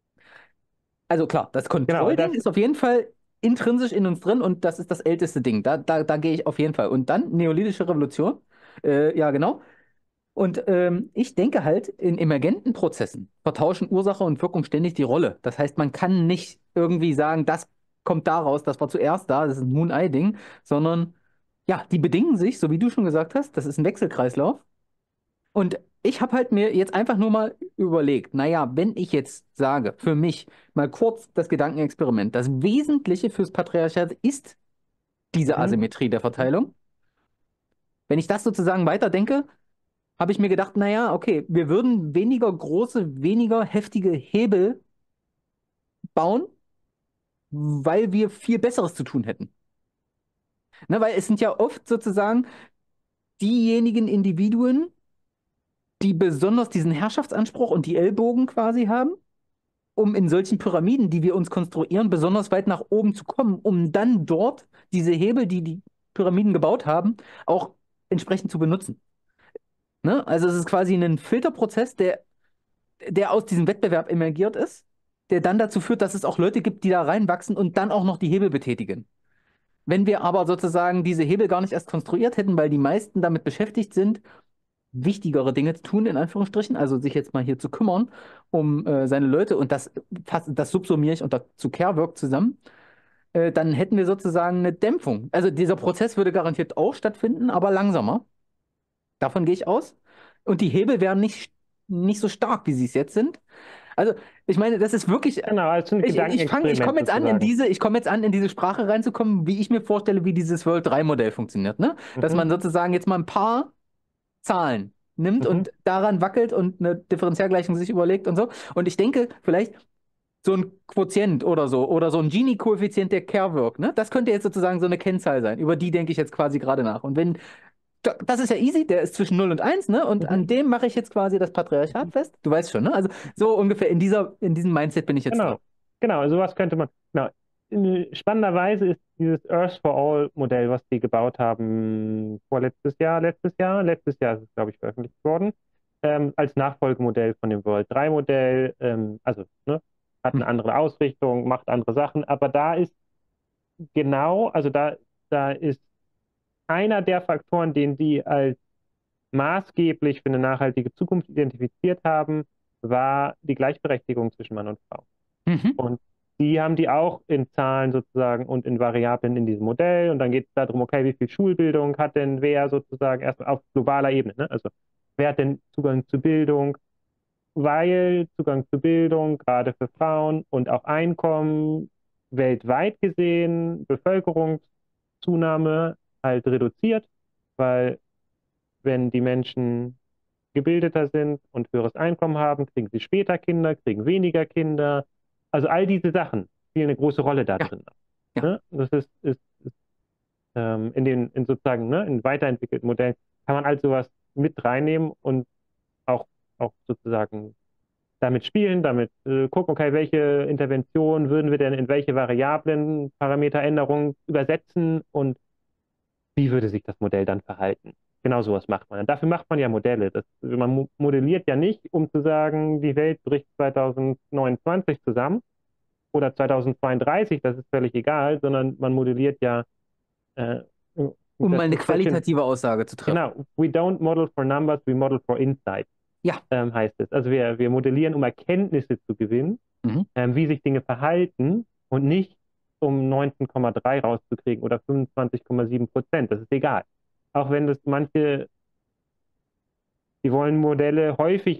Also klar, das Genau, Kontrollding das, ist auf jeden Fall intrinsisch in uns drin und das ist das älteste Ding. Da, da, da gehe ich auf jeden Fall. Und dann Neolithische Revolution. Äh, ja, genau. Und ähm, ich denke halt, in emergenten Prozessen vertauschen Ursache und Wirkung ständig die Rolle. Das heißt, man kann nicht irgendwie sagen, das kommt daraus, das war zuerst da, das ist ein Moon-Eye-Ding, sondern ja, die bedingen sich, so wie du schon gesagt hast, das ist ein Wechselkreislauf. Und ich habe halt mir jetzt einfach nur mal überlegt, naja, wenn ich jetzt sage, für mich mal kurz das Gedankenexperiment, das Wesentliche fürs Patriarchat ist diese mhm, Asymmetrie der mhm, Verteilung. Wenn ich das sozusagen weiterdenke, habe ich mir gedacht, naja, okay, wir würden weniger große, weniger heftige Hebel bauen, weil wir viel Besseres zu tun hätten. Ne, weil es sind ja oft sozusagen diejenigen Individuen, die besonders diesen Herrschaftsanspruch und die Ellbogen quasi haben, um in solchen Pyramiden, die wir uns konstruieren, besonders weit nach oben zu kommen, um dann dort diese Hebel, die die Pyramiden gebaut haben, auch entsprechend zu benutzen. Ne? Also es ist quasi ein Filterprozess, der der aus diesem Wettbewerb emergiert ist, der dann dazu führt, dass es auch Leute gibt, die da reinwachsen und dann auch noch die Hebel betätigen. Wenn wir aber sozusagen diese Hebel gar nicht erst konstruiert hätten, weil die meisten damit beschäftigt sind, wichtigere Dinge zu tun, in Anführungsstrichen, also sich jetzt mal hier zu kümmern um äh, seine Leute und das, das subsumiere ich unter zu Care-Work zusammen, äh, dann hätten wir sozusagen eine Dämpfung. Also dieser Prozess würde garantiert auch stattfinden, aber langsamer. Davon gehe ich aus. Und die Hebel wären nicht, nicht so stark, wie sie es jetzt sind. Also, ich meine, das ist wirklich. genau, als ein Ich, ich fange, ich Gedankenexperiment komme jetzt an, in sozusagen. diese, ich komme jetzt an, in diese Sprache reinzukommen, wie ich mir vorstelle, wie dieses World drei Modell funktioniert, ne? Dass Mhm, man sozusagen jetzt mal ein paar Zahlen nimmt mhm, und daran wackelt und eine Differentialgleichung sich überlegt und so. Und ich denke, vielleicht so ein Quotient oder so, oder so ein Gini-Koeffizient der Kerr-Work, ne? Das könnte jetzt sozusagen so eine Kennzahl sein. Über die denke ich jetzt quasi gerade nach. Und wenn da- das ist ja easy, der ist zwischen null und eins, ne? Und mhm, an dem mache ich jetzt quasi das Patriarchat mhm. fest. Du weißt schon, ne? Also so ungefähr in dieser, in diesem Mindset bin ich jetzt drin. Genau, genau, sowas könnte man. Genau. In- Spannenderweise ist dieses Earth for All Modell, was die gebaut haben, vorletztes Jahr, letztes Jahr, letztes Jahr ist es, glaube ich, veröffentlicht worden, ähm, als Nachfolgemodell von dem World drei Modell, ähm, also ne, hat Hm. eine andere Ausrichtung, macht andere Sachen, aber da ist genau, also da, da ist einer der Faktoren, den die als maßgeblich für eine nachhaltige Zukunft identifiziert haben, war die Gleichberechtigung zwischen Mann und Frau. Mhm. Und die haben die auch in Zahlen sozusagen und in Variablen in diesem Modell. Und dann geht es darum, okay, wie viel Schulbildung hat denn wer sozusagen erst auf globaler Ebene, ne? Also wer hat denn Zugang zu Bildung? Weil Zugang zu Bildung, gerade für Frauen und auch Einkommen weltweit gesehen, Bevölkerungszunahme halt reduziert, weil wenn die Menschen gebildeter sind und höheres Einkommen haben, kriegen sie später Kinder, kriegen weniger Kinder. Also all diese Sachen spielen eine große Rolle da Ja, drin. ja. Ne? Das ist, ist, ist ähm, in den in sozusagen ne, in weiterentwickelten Modellen kann man all sowas mit reinnehmen und auch, auch sozusagen damit spielen, damit äh, gucken, okay, welche Intervention würden wir denn in welche Variablen, Parameteränderungen übersetzen und wie würde sich das Modell dann verhalten? Genau sowas macht man. Und dafür macht man ja Modelle. Das, man mo- modelliert ja nicht, um zu sagen, die Welt bricht zwanzig neunundzwanzig zusammen oder zwanzig zweiunddreißig, das ist völlig egal, sondern man modelliert ja, äh, Um mal das eine ist sehr schön, qualitative Aussage zu treffen. genau, we don't model for numbers, we model for insight, Ja. ähm, heißt es. Also wir, wir modellieren, um Erkenntnisse zu gewinnen, Mhm. ähm, wie sich Dinge verhalten und nicht um neunzehn Komma drei rauszukriegen oder fünfundzwanzig Komma sieben Prozent. Das ist egal. Auch wenn das manche, die wollen Modelle häufig auf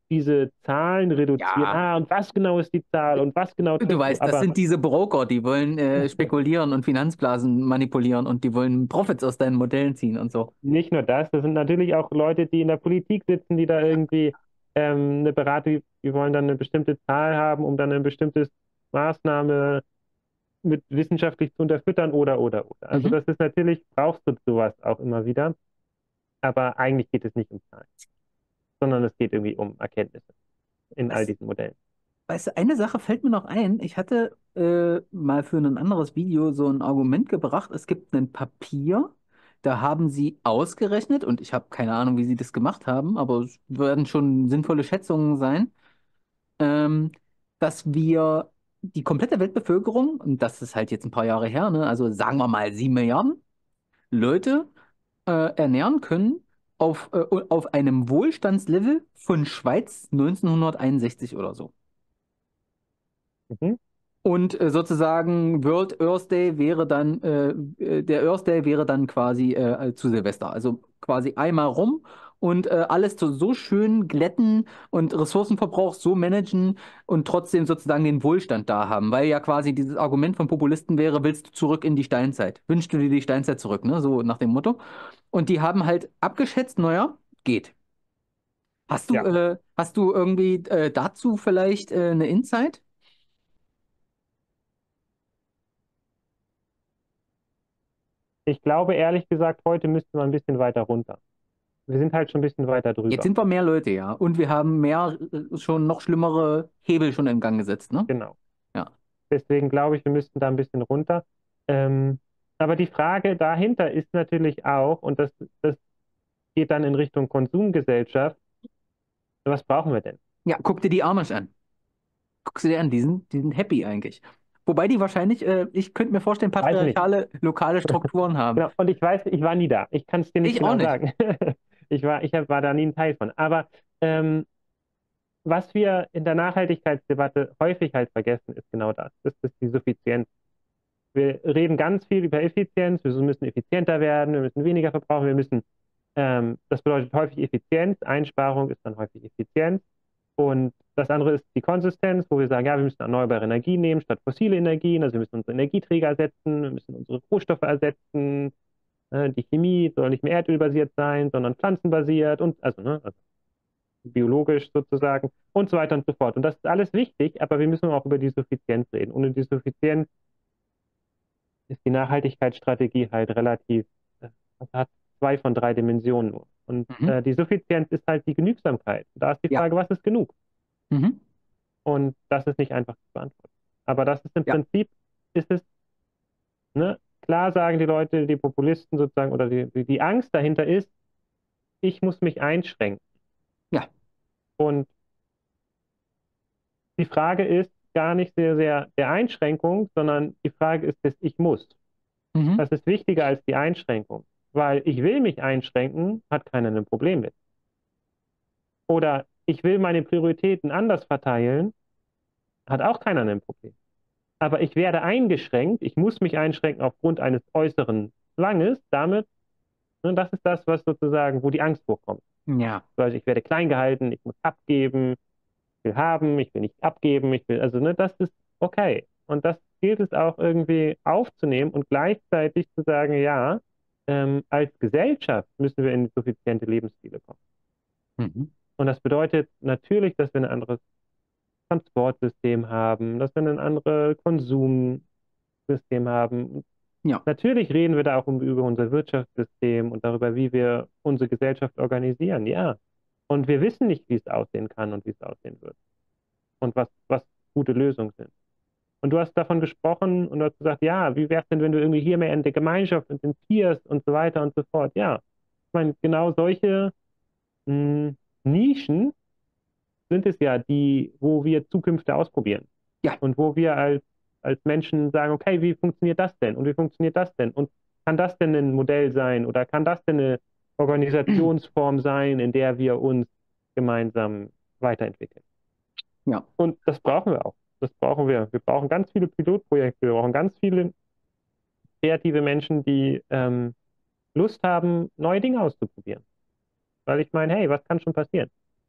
diese Zahlen reduzieren. Ja, Ah, und was genau ist die Zahl und was genau du trifft du? weißt, das Aber sind diese Broker, die wollen äh, spekulieren und Finanzblasen manipulieren und die wollen Profits aus deinen Modellen ziehen und so. nicht nur das, das sind natürlich auch Leute, die in der Politik sitzen, die da irgendwie ähm, eine Beratung, die wollen dann eine bestimmte Zahl haben, um dann eine bestimmte Maßnahme mit wissenschaftlich zu unterfüttern oder, oder, oder. Also Mhm. das ist natürlich, brauchst du sowas auch immer wieder, aber eigentlich geht es nicht um Zahlen, sondern es geht irgendwie um Erkenntnisse in all Weißt, diesen Modellen. weißt du, eine Sache fällt mir noch ein. Ich hatte äh, mal für ein anderes Video so ein Argument gebracht. Es gibt ein Papier, da haben sie ausgerechnet, und ich habe keine Ahnung, wie sie das gemacht haben, aber es werden schon sinnvolle Schätzungen sein, ähm, dass wir die komplette Weltbevölkerung, und das ist halt jetzt ein paar Jahre her, ne, also sagen wir mal sieben Milliarden Leute äh, ernähren können auf, äh, auf einem Wohlstandslevel von Schweiz neunzehnhunderteinundsechzig oder so. Mhm. Und äh, sozusagen World Earth Day wäre dann, äh, äh, der Earth Day wäre dann quasi äh, zu Silvester. Also quasi einmal rum und äh, alles so, so schön glätten und Ressourcenverbrauch so managen und trotzdem sozusagen den Wohlstand da haben. Weil ja quasi dieses Argument von Populisten wäre, willst du zurück in die Steinzeit? Wünschst du dir die Steinzeit zurück, ne? So nach dem Motto. Und die haben halt abgeschätzt, naja, geht. Hast du, Ja, äh, hast du irgendwie äh, dazu vielleicht äh, eine Insight? ich glaube ehrlich gesagt, heute müssten wir ein bisschen weiter runter. Wir sind halt schon ein bisschen weiter Jetzt drüber. sind wir mehr Leute, ja. Und wir haben mehr, äh, schon noch schlimmere Hebel schon in Gang gesetzt, ne? Genau. Ja. Deswegen glaube ich, wir müssten da ein bisschen runter. Ähm, aber die Frage dahinter ist natürlich auch, und das, das geht dann in Richtung Konsumgesellschaft, was brauchen wir denn? Ja, guck dir die Amish an. Guck sie dir an, die sind, die sind happy eigentlich. Wobei die wahrscheinlich, äh, ich könnte mir vorstellen, Weiß ich nicht. patriarchale lokale Strukturen haben. Genau. Und ich weiß, ich war nie da. Ich kann es dir nicht Ich auch genau nicht. sagen. Ich war, ich hab- war da nie ein Teil von. Aber ähm, was wir in der Nachhaltigkeitsdebatte häufig halt vergessen, ist genau das. Das ist die Suffizienz. Wir reden ganz viel über Effizienz. Wir müssen effizienter werden. Wir müssen weniger verbrauchen. Wir müssen, ähm, das bedeutet häufig Effizienz. Einsparung ist dann häufig Effizienz. Und das andere ist die Konsistenz, wo wir sagen, ja, wir müssen erneuerbare Energien nehmen statt fossile Energien. Also wir müssen unsere Energieträger ersetzen. Wir müssen unsere Rohstoffe ersetzen. Äh, Die Chemie soll nicht mehr erdölbasiert sein, sondern pflanzenbasiert und also, ne, also biologisch sozusagen und so weiter und so fort. Und das ist alles wichtig, aber wir müssen auch über die Suffizienz reden. Ohne die Suffizienz ist die Nachhaltigkeitsstrategie halt relativ, äh, hat zwei von drei Dimensionen nur. Und Mhm. äh, die Suffizienz ist halt die Genügsamkeit. Da ist die Ja. Frage, was ist genug? Mhm. Und das ist nicht einfach zu beantworten. Aber das ist im Ja. Prinzip, ist es, ne, klar sagen die Leute, die Populisten sozusagen, oder die, die, die Angst dahinter ist, ich muss mich einschränken. Ja. Und die Frage ist gar nicht sehr, sehr der Einschränkung, sondern die Frage ist des Ich muss. Mhm. Das ist wichtiger als die Einschränkung. Weil ich will mich einschränken, hat keiner ein Problem mit. Oder ich will meine Prioritäten anders verteilen, hat auch keiner ein Problem. Aber ich werde eingeschränkt, ich muss mich einschränken aufgrund eines äußeren Zwanges, damit, ne, das ist das, was sozusagen, wo die Angst vorkommt. Ja. Also ich werde klein gehalten, ich muss abgeben, will haben, ich will nicht abgeben, ich will, also ne, das ist okay. Und das gilt es auch irgendwie aufzunehmen und gleichzeitig zu sagen, ja, ähm, als Gesellschaft müssen wir in suffiziente Lebensstile kommen. Mhm. Und das bedeutet natürlich, dass wir ein anderes Transportsystem haben, dass wir ein anderes Konsumsystem haben. Ja. Natürlich reden wir da auch um, über unser Wirtschaftssystem und darüber, wie wir unsere Gesellschaft organisieren, ja. Und wir wissen nicht, wie es aussehen kann und wie es aussehen wird und was, was gute Lösungen sind. Und du hast davon gesprochen und du hast gesagt, ja, wie wäre es denn, wenn du irgendwie hier mehr in der Gemeinschaft und in Peers und so weiter und so fort. Ja, ich meine, genau solche mh, Nischen sind es ja, die, wo wir Zukünfte ausprobieren Ja. und wo wir als, als Menschen sagen, okay, wie funktioniert das denn und wie funktioniert das denn und kann das denn ein Modell sein oder kann das denn eine Organisationsform sein, in der wir uns gemeinsam weiterentwickeln? Ja. Und das brauchen wir auch. Das brauchen wir. Wir brauchen ganz viele Pilotprojekte. Wir brauchen ganz viele kreative Menschen, die ähm, Lust haben, neue Dinge auszuprobieren. Weil ich meine, hey, was kann schon passieren?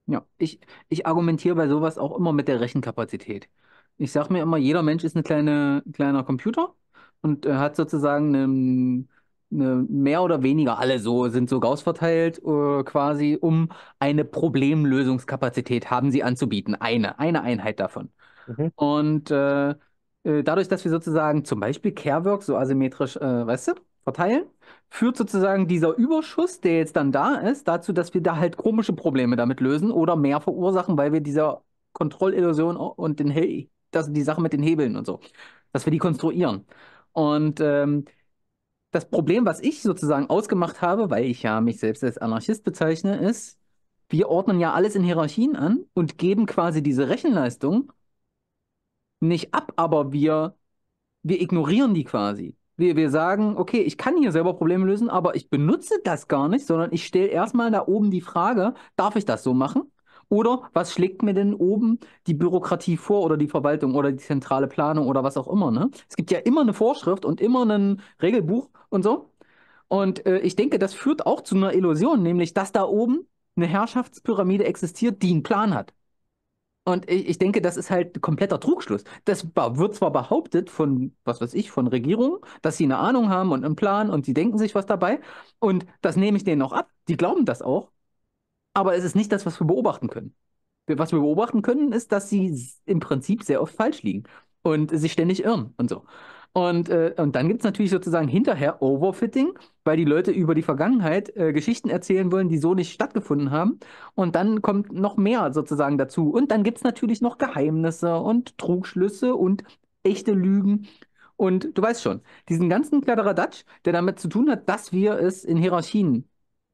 Ja, ich, ich argumentiere bei sowas auch immer mit der Rechenkapazität. Ich sage mir immer, jeder Mensch ist ein kleine, kleiner Computer und äh, hat sozusagen eine, eine mehr oder weniger, alle so sind so Gauss verteilt, äh, quasi, um eine Problemlösungskapazität haben sie anzubieten. Eine, eine Einheit davon. Mhm, Und äh, äh, dadurch, dass wir sozusagen zum Beispiel Carework so asymmetrisch, äh, weißt du, verteilen, führt sozusagen dieser Überschuss, der jetzt dann da ist, dazu, dass wir da halt komische Probleme damit lösen oder mehr verursachen, weil wir dieser Kontrollillusion und den He das, die Sache mit den Hebeln und so, dass wir die konstruieren. Und ähm, das Problem, was ich sozusagen ausgemacht habe, weil ich ja mich selbst als Anarchist bezeichne, ist, wir ordnen ja alles in Hierarchien an und geben quasi diese Rechenleistung nicht ab, aber wir, wir ignorieren die quasi. Wir, wir sagen, okay, ich kann hier selber Probleme lösen, aber ich benutze das gar nicht, sondern ich stelle erstmal da oben die Frage, darf ich das so machen? Oder was schlägt mir denn oben die Bürokratie vor oder die Verwaltung oder die zentrale Planung oder was auch immer, ne? Es gibt ja immer eine Vorschrift und immer ein Regelbuch und so. Und äh, ich denke, das führt auch zu einer Illusion, nämlich dass da oben eine Herrschaftspyramide existiert, die einen Plan hat. Und ich, ich denke, das ist halt kompletter Trugschluss. Das ba- wird zwar behauptet von, was weiß ich, von Regierungen, dass sie eine Ahnung haben und einen Plan und sie denken sich was dabei. Und das nehme ich denen auch ab. Die glauben das auch. Aber es ist nicht das, was wir beobachten können. Wir- Was wir beobachten können, ist, dass sie s- im Prinzip sehr oft falsch liegen und sich ständig irren und so. Und, äh, und dann gibt es natürlich sozusagen hinterher Overfitting, weil die Leute über die Vergangenheit äh, Geschichten erzählen wollen, die so nicht stattgefunden haben. Und dann kommt noch mehr sozusagen dazu. Und dann gibt es natürlich noch Geheimnisse und Trugschlüsse und echte Lügen. Und du weißt schon, diesen ganzen Kladderadatsch, der damit zu tun hat, dass wir es in Hierarchien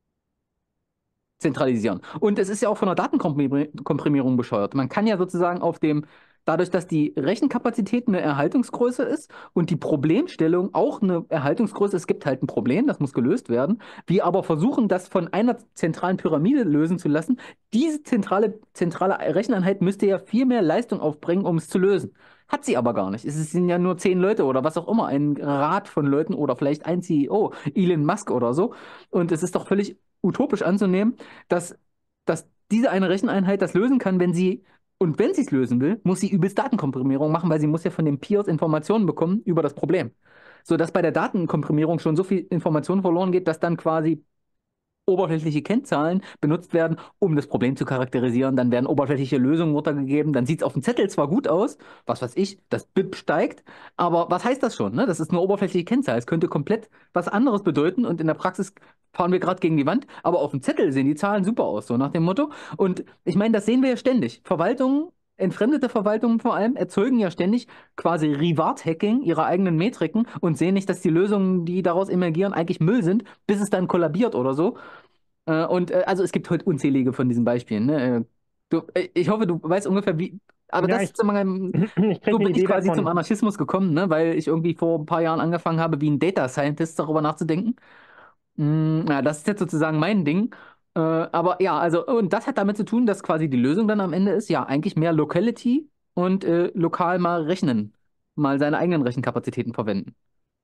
zentralisieren. Und es ist ja auch von der Datenkomprimierung bescheuert. Man kann ja sozusagen auf dem, dadurch, dass die Rechenkapazität eine Erhaltungsgröße ist und die Problemstellung auch eine Erhaltungsgröße, es gibt halt ein Problem, das muss gelöst werden, wir aber versuchen, das von einer zentralen Pyramide lösen zu lassen. Diese zentrale, zentrale Recheneinheit müsste ja viel mehr Leistung aufbringen, um es zu lösen. Hat sie aber gar nicht. Es sind ja nur zehn Leute oder was auch immer, ein Rat von Leuten oder vielleicht ein C E O, Elon Musk oder so. Und es ist doch völlig utopisch anzunehmen, dass, dass diese eine Recheneinheit das lösen kann, wenn sie, und wenn sie es lösen will, muss sie übelst Datenkomprimierung machen, weil sie muss ja von den Peers Informationen bekommen über das Problem. Sodass bei der Datenkomprimierung schon so viel Information verloren geht, dass dann quasi oberflächliche Kennzahlen benutzt werden, um das Problem zu charakterisieren. Dann werden oberflächliche Lösungen runtergegeben. Dann sieht es auf dem Zettel zwar gut aus, was weiß ich, das B I P steigt, aber was heißt das schon? Ne? Das ist eine oberflächliche Kennzahl. Es könnte komplett was anderes bedeuten und in der Praxis fahren wir gerade gegen die Wand, aber auf dem Zettel sehen die Zahlen super aus, so nach dem Motto. Und ich meine, das sehen wir ja ständig. Verwaltungen, entfremdete Verwaltungen vor allem, erzeugen ja ständig quasi Reward-Hacking ihrer eigenen Metriken und sehen nicht, dass die Lösungen, die daraus emergieren, eigentlich Müll sind, bis es dann kollabiert oder so. Äh, und äh, also es gibt heute unzählige von diesen Beispielen. Ne? Äh, Du, äh, ich hoffe, du weißt ungefähr, wie. Aber ja, das ich, ist immer, ein- ich kriege so eine bin ich Idee quasi zum davon. Anarchismus gekommen, ne? Weil ich irgendwie vor ein paar Jahren angefangen habe, wie ein Data Scientist darüber nachzudenken. Mm, ja, das ist jetzt sozusagen mein Ding. Äh, aber ja, also, und das hat damit zu tun, dass quasi die Lösung dann am Ende ist, ja, eigentlich mehr Locality und äh, lokal mal rechnen. Mal seine eigenen Rechenkapazitäten verwenden.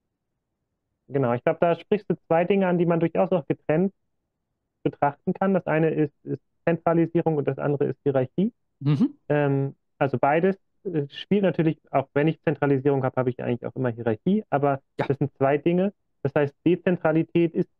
Genau, ich glaube, da sprichst du zwei Dinge an, die man durchaus auch getrennt betrachten kann. Das eine ist, ist Zentralisierung und das andere ist Hierarchie. Mhm. Ähm, also beides äh, spielt natürlich, auch wenn ich Zentralisierung habe, habe ich eigentlich auch immer Hierarchie, aber Ja. das sind zwei Dinge. Das heißt, Dezentralität ist,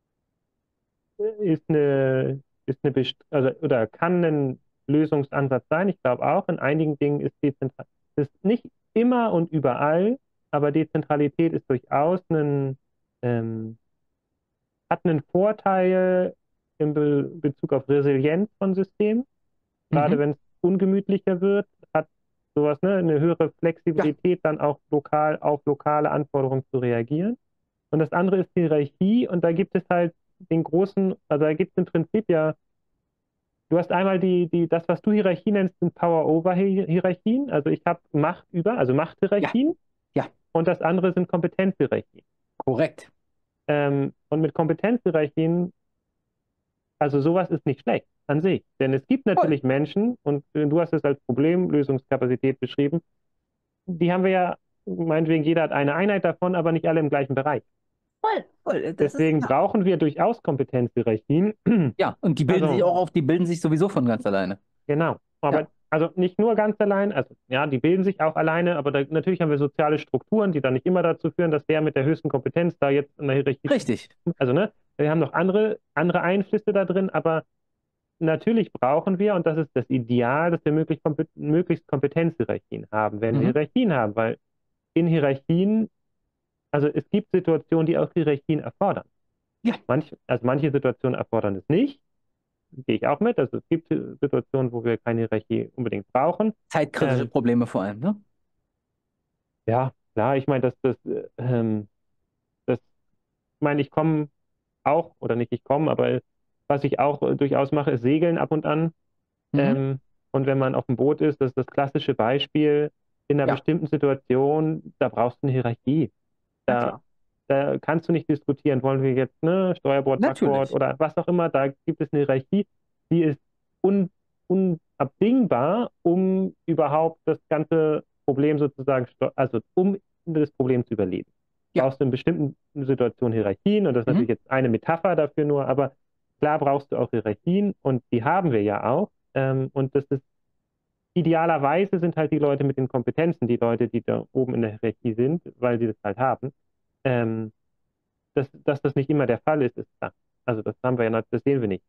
ist eine, ist eine Best also, oder kann ein Lösungsansatz sein. Ich glaube auch, in einigen Dingen ist dezentral. Das ist nicht immer und überall, aber Dezentralität ist durchaus ein, ähm, hat einen Vorteil in Be Bezug auf Resilienz von Systemen. Gerade Mhm. wenn es ungemütlicher wird, hat sowas, ne, eine höhere Ja. Flexibilität, dann auch lokal auf lokale Anforderungen zu reagieren. Und das andere ist Hierarchie und da gibt es halt den großen, also da gibt es im Prinzip ja, du hast einmal die, die, das, was du Hierarchie nennst, sind Power-Over-Hierarchien. Also ich habe Macht über, also Ja. Machthierarchien Ja. und das andere sind Kompetenzhierarchien. Korrekt. Ähm, und mit Kompetenzhierarchien, also sowas ist nicht schlecht an sich. Denn es gibt Voll. natürlich Menschen, und äh, du hast es als Problemlösungskapazität beschrieben, die haben wir ja, meinetwegen, jeder hat eine Einheit davon, aber nicht alle im gleichen Bereich. Voll, voll. Das ist, Deswegen ja. brauchen wir durchaus Kompetenzhierarchien. Ja, und die bilden sich Also, auch auf, die bilden sich sowieso von ganz alleine. genau. Ja, Aber also nicht nur ganz allein, also ja, die bilden sich auch alleine, aber da, natürlich haben wir soziale Strukturen, die dann nicht immer dazu führen, dass der mit der höchsten Kompetenz da jetzt in der Hierarchie, richtig. also ne, wir haben noch andere, andere Einflüsse da drin, aber natürlich brauchen wir, und das ist das Ideal, dass wir möglichst, kompet möglichst Kompetenzhierarchien haben, wenn wir Mhm. Hierarchien haben, weil in Hierarchien, also es gibt Situationen, die auch Hierarchien erfordern. Ja, Manch, also manche Situationen erfordern es nicht, gehe ich auch mit. Also es gibt Situationen, wo wir keine Hierarchie unbedingt brauchen. zeitkritische Ähm, Probleme vor allem, ne? ja, klar, ich meine, dass das, äh, ähm, das, ich meine, ich komme auch, oder nicht ich komme, aber was ich auch äh, durchaus mache, ist Segeln ab und an. Mhm. Ähm, und wenn man auf dem Boot ist, das ist das klassische Beispiel, in einer Ja, bestimmten Situation, da brauchst du eine Hierarchie. na Da, klar. da kannst du nicht diskutieren, wollen wir jetzt ne, Steuerbord, Backbord Natürlich. oder was auch immer, da gibt es eine Hierarchie, die ist un, unabdingbar, um überhaupt das ganze Problem sozusagen, steu- also um das Problem zu überleben. Ja. Brauchst du in bestimmten Situationen Hierarchien und das ist Mhm. natürlich jetzt eine Metapher dafür nur, aber klar brauchst du auch Hierarchien und die haben wir ja auch. Ähm, und das ist idealerweise sind halt die Leute mit den Kompetenzen, die Leute, die da oben in der Hierarchie sind, weil sie das halt haben. Ähm, dass, dass das nicht immer der Fall ist, ist klar. Also das haben wir ja, noch- das sehen wir nicht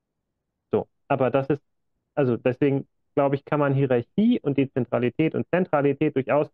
so. Aber das ist, also deswegen glaube ich, kann man Hierarchie und Dezentralität und Zentralität durchaus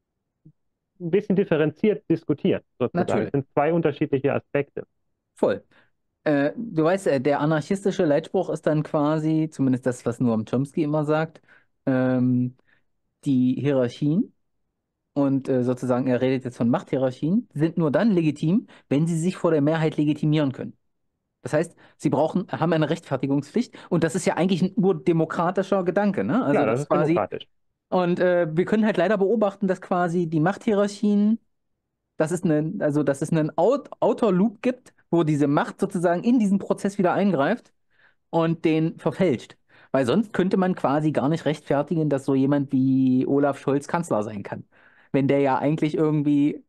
ein bisschen differenziert diskutieren, sozusagen. Es Natürlich. sind zwei unterschiedliche Aspekte. Voll. Äh, du weißt, äh, der anarchistische Leitspruch ist dann quasi, zumindest das, was Noam Chomsky immer sagt, ähm, die Hierarchien und äh, sozusagen, er redet jetzt von Machthierarchien, sind nur dann legitim, wenn sie sich vor der Mehrheit legitimieren können. Das heißt, sie brauchen, haben eine Rechtfertigungspflicht und das ist ja eigentlich ein urdemokratischer Gedanke, ne? Also Klar, das das ist quasi, demokratisch. und äh, wir können halt leider beobachten, dass quasi die Machthierarchien, dass es einen, also dass es einen Out Outer Loop gibt, wo diese Macht sozusagen in diesen Prozess wieder eingreift und den verfälscht. Weil sonst könnte man quasi gar nicht rechtfertigen, dass so jemand wie Olaf Scholz Kanzler sein kann. Wenn der ja eigentlich irgendwie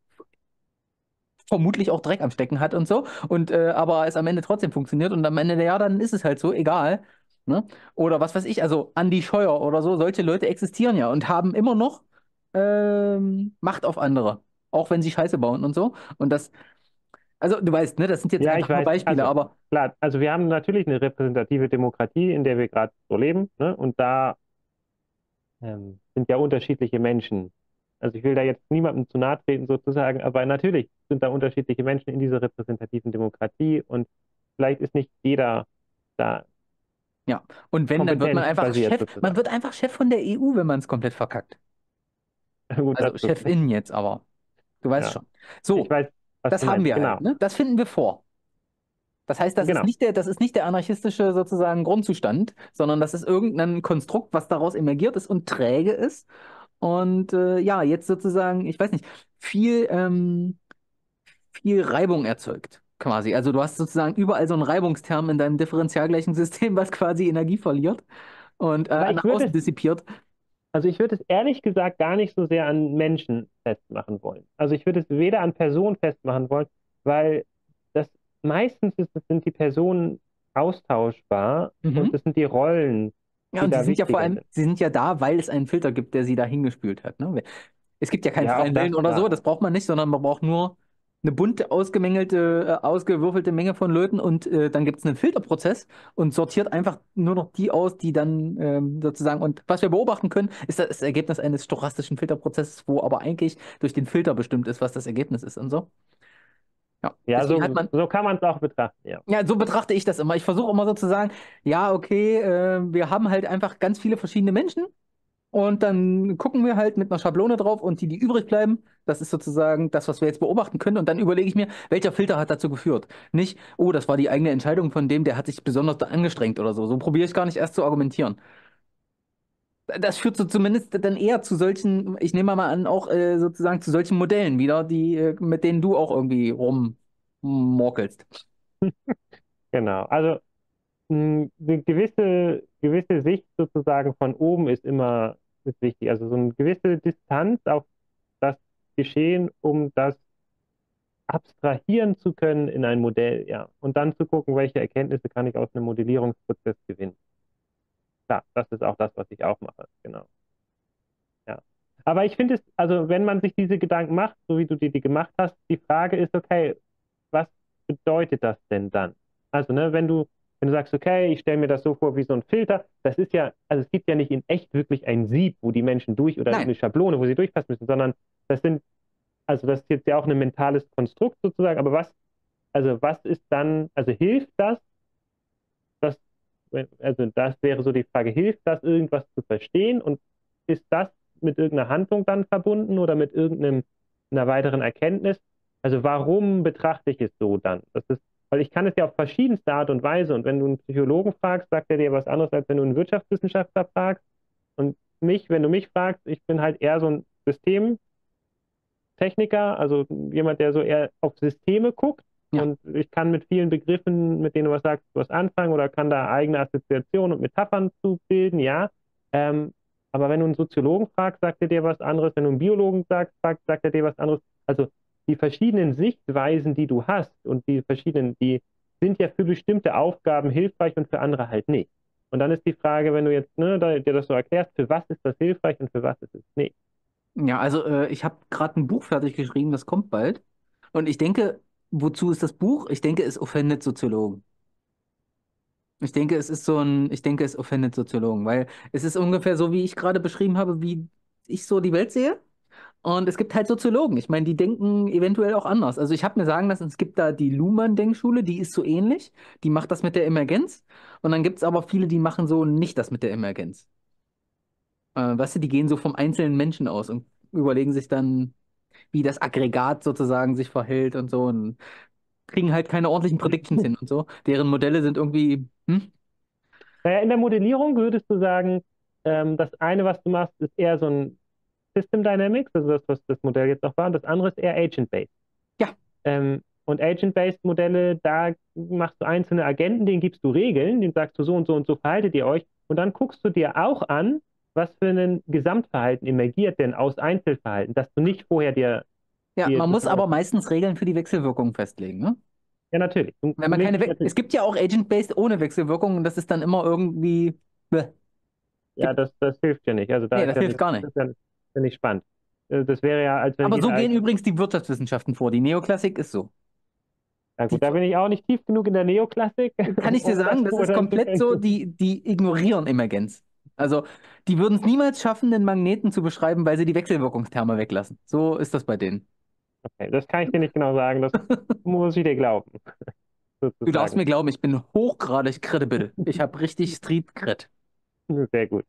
vermutlich auch Dreck am Stecken hat und so. Und äh, aber es am Ende trotzdem funktioniert und am Ende, ja, dann ist es halt so, egal. Ne? Oder was weiß ich, also Andi Scheuer oder so, solche Leute existieren ja und haben immer noch ähm, Macht auf andere. Auch wenn sie Scheiße bauen und so. Und das, also du weißt, ne, das sind jetzt Ja, ich einfach nur weiß, Beispiele, also aber klar, also wir haben natürlich eine repräsentative Demokratie, in der wir gerade so leben, ne? Und da ähm, sind ja unterschiedliche Menschen. Also ich will da jetzt niemandem zu nahe treten sozusagen, aber natürlich sind da unterschiedliche Menschen in dieser repräsentativen Demokratie und vielleicht ist nicht jeder da ja. Und wenn, dann wird man einfach kompetenzbasiert Chef, man sozusagen. wird einfach Chef von der E U, wenn man es komplett verkackt. Gut, das Also ist, Chefin jetzt aber. Du weißt ja, schon. ich So, weiß, was das du haben meinst, wir halt, genau, ne? Das finden wir vor. Das heißt, das ist genau. nicht der, das ist nicht der anarchistische sozusagen Grundzustand, sondern das ist irgendein Konstrukt, was daraus emergiert ist und träge ist. Und äh, ja, jetzt sozusagen, ich weiß nicht, viel, ähm, viel Reibung erzeugt, quasi. Also du hast sozusagen überall so einen Reibungsterm in deinem Differentialgleichungssystem, was quasi Energie verliert und Aber äh, ich nach würde außen es, dissipiert. also ich würde es ehrlich gesagt gar nicht so sehr an Menschen festmachen wollen. Also ich würde es weder an Personen festmachen wollen, weil das meistens ist, sind die Personen austauschbar und Mhm. das sind die Rollen, Ja, die und sie da sind ja vor wichtiger allem, sind. sie sind ja da, weil es einen Filter gibt, der sie da hingespült hat. Ne? Es gibt ja keinen Ja, auch freien Willen das, oder so, klar. das braucht man nicht, sondern man braucht nur eine bunte, ausgemängelte, äh, ausgewürfelte Menge von Leuten und äh, dann gibt es einen Filterprozess und sortiert einfach nur noch die aus, die dann ähm, sozusagen, und was wir beobachten können, ist das Ergebnis eines stochastischen Filterprozesses, wo aber eigentlich durch den Filter bestimmt ist, was das Ergebnis ist und so. Ja, Ja, deswegen hat so, man, so kann man es auch betrachten, ja. ja, so betrachte ich das immer. Ich versuche immer so zu sagen, ja, okay, äh, wir haben halt einfach ganz viele verschiedene Menschen. Und dann gucken wir halt mit einer Schablone drauf und die, die übrig bleiben, das ist sozusagen das, was wir jetzt beobachten können. Und dann überlege ich mir, welcher Filter hat dazu geführt. Nicht, oh, das war die eigene Entscheidung von dem, der hat sich besonders da angestrengt oder so. So probiere ich gar nicht erst zu argumentieren. Das führt so zumindest dann eher zu solchen, ich nehme mal an, auch äh, sozusagen zu solchen Modellen wieder, die, äh, mit denen du auch irgendwie rummorkelst. Genau. Also mh, eine gewisse, gewisse Sicht sozusagen von oben ist immer ist wichtig. Also so eine gewisse Distanz auf das Geschehen, um das abstrahieren zu können in ein Modell, ja. Und dann zu gucken, welche Erkenntnisse kann ich aus einem Modellierungsprozess gewinnen. Klar, das ist auch das, was ich auch mache, genau. Ja. Aber ich finde es, also wenn man sich diese Gedanken macht, so wie du dir die gemacht hast, die Frage ist, okay, was bedeutet das denn dann? Also, ne, wenn du, wenn du sagst, okay, ich stelle mir das so vor wie so ein Filter, das ist ja, also es gibt ja nicht in echt wirklich ein Sieb, wo die Menschen durch oder Nein. eine Schablone, wo sie durchpassen müssen, sondern das sind, also das ist jetzt ja auch ein mentales Konstrukt sozusagen, aber was, also was ist dann, also hilft das, das, also das wäre so die Frage, hilft das, irgendwas zu verstehen und ist das mit irgendeiner Handlung dann verbunden oder mit irgendeiner weiteren Erkenntnis? Also warum betrachte ich es so dann? Das ist, weil ich kann es ja auf verschiedenste Art und Weise und wenn du einen Psychologen fragst, sagt er dir was anderes, als wenn du einen Wirtschaftswissenschaftler fragst und mich, wenn du mich fragst, ich bin halt eher so ein Systemtechniker, also jemand, der so eher auf Systeme guckt Ja. und ich kann mit vielen Begriffen, mit denen du was sagst, was anfangen oder kann da eigene Assoziationen und Metaphern zu bilden, ja. Ähm, aber wenn du einen Soziologen fragst, sagt er dir was anderes. Wenn du einen Biologen sagst, fragst, sagt er dir was anderes. Also die verschiedenen Sichtweisen, die du hast und die verschiedenen, die sind ja für bestimmte Aufgaben hilfreich und für andere halt nicht. Und dann ist die Frage, wenn du jetzt ne, da, dir das so erklärst, für was ist das hilfreich und für was ist es nicht. Ja, also äh, ich habe gerade ein Buch fertig geschrieben, das kommt bald. Und ich denke, wozu ist das Buch? Ich denke, es offendet Soziologen. Ich denke, es ist so ein, ich denke, es offendet Soziologen, weil es ist ungefähr so, wie ich gerade beschrieben habe, wie ich so die Welt sehe. Und es gibt halt Soziologen. Ich meine, die denken eventuell auch anders. Also ich habe mir sagen lassen, es gibt da die Luhmann-Denkschule, die ist so ähnlich. Die macht das mit der Emergenz. Und dann gibt es aber viele, die machen so nicht das mit der Emergenz. Äh, weißt du, die gehen so vom einzelnen Menschen aus und überlegen sich dann, wie das Aggregat sozusagen sich verhält und so und kriegen halt keine ordentlichen Predictions hin und so. Deren Modelle sind irgendwie, hm? Naja, in der Modellierung würdest du sagen, ähm, das eine, was du machst, ist eher so ein System Dynamics, also das, was das Modell jetzt noch war, und das andere ist eher Agent-Based. Ja, Ähm, und Agent-Based Modelle, da machst du einzelne Agenten, denen gibst du Regeln, denen sagst du so und so und so verhaltet ihr euch. Und dann guckst du dir auch an, was für ein Gesamtverhalten emergiert denn aus Einzelverhalten, dass du nicht vorher dir, ja, dir man muss sozusagen, aber meistens Regeln für die Wechselwirkung festlegen, ne? ja natürlich, du, Wenn du man legst keine dich We es natürlich, gibt ja auch Agent-Based ohne Wechselwirkung und das ist dann immer irgendwie, bäh. ja, Gibt, das, das hilft ja nicht. Also da nee, ist das ja, hilft das gar nicht. ist ja, das ist ja nicht spannend. Äh, Das wäre ja, als wenn Aber so jeder gehen einfach, übrigens die Wirtschaftswissenschaften vor. Die Neoklassik ist so. na Die gut, da bin ich auch nicht tief genug in der Neoklassik, kann ich dir um das sagen, das ist beurteilen zu komplett können. so, die, die ignorieren Emergenz. Also, die würden es niemals schaffen, den Magneten zu beschreiben, weil sie die Wechselwirkungsterme weglassen. So ist das bei denen. Okay, das kann ich dir nicht genau sagen, das muss ich dir glauben, Du darfst sozusagen. mir glauben, ich bin hochgradig credible. Ich habe richtig Street Cred. Sehr gut.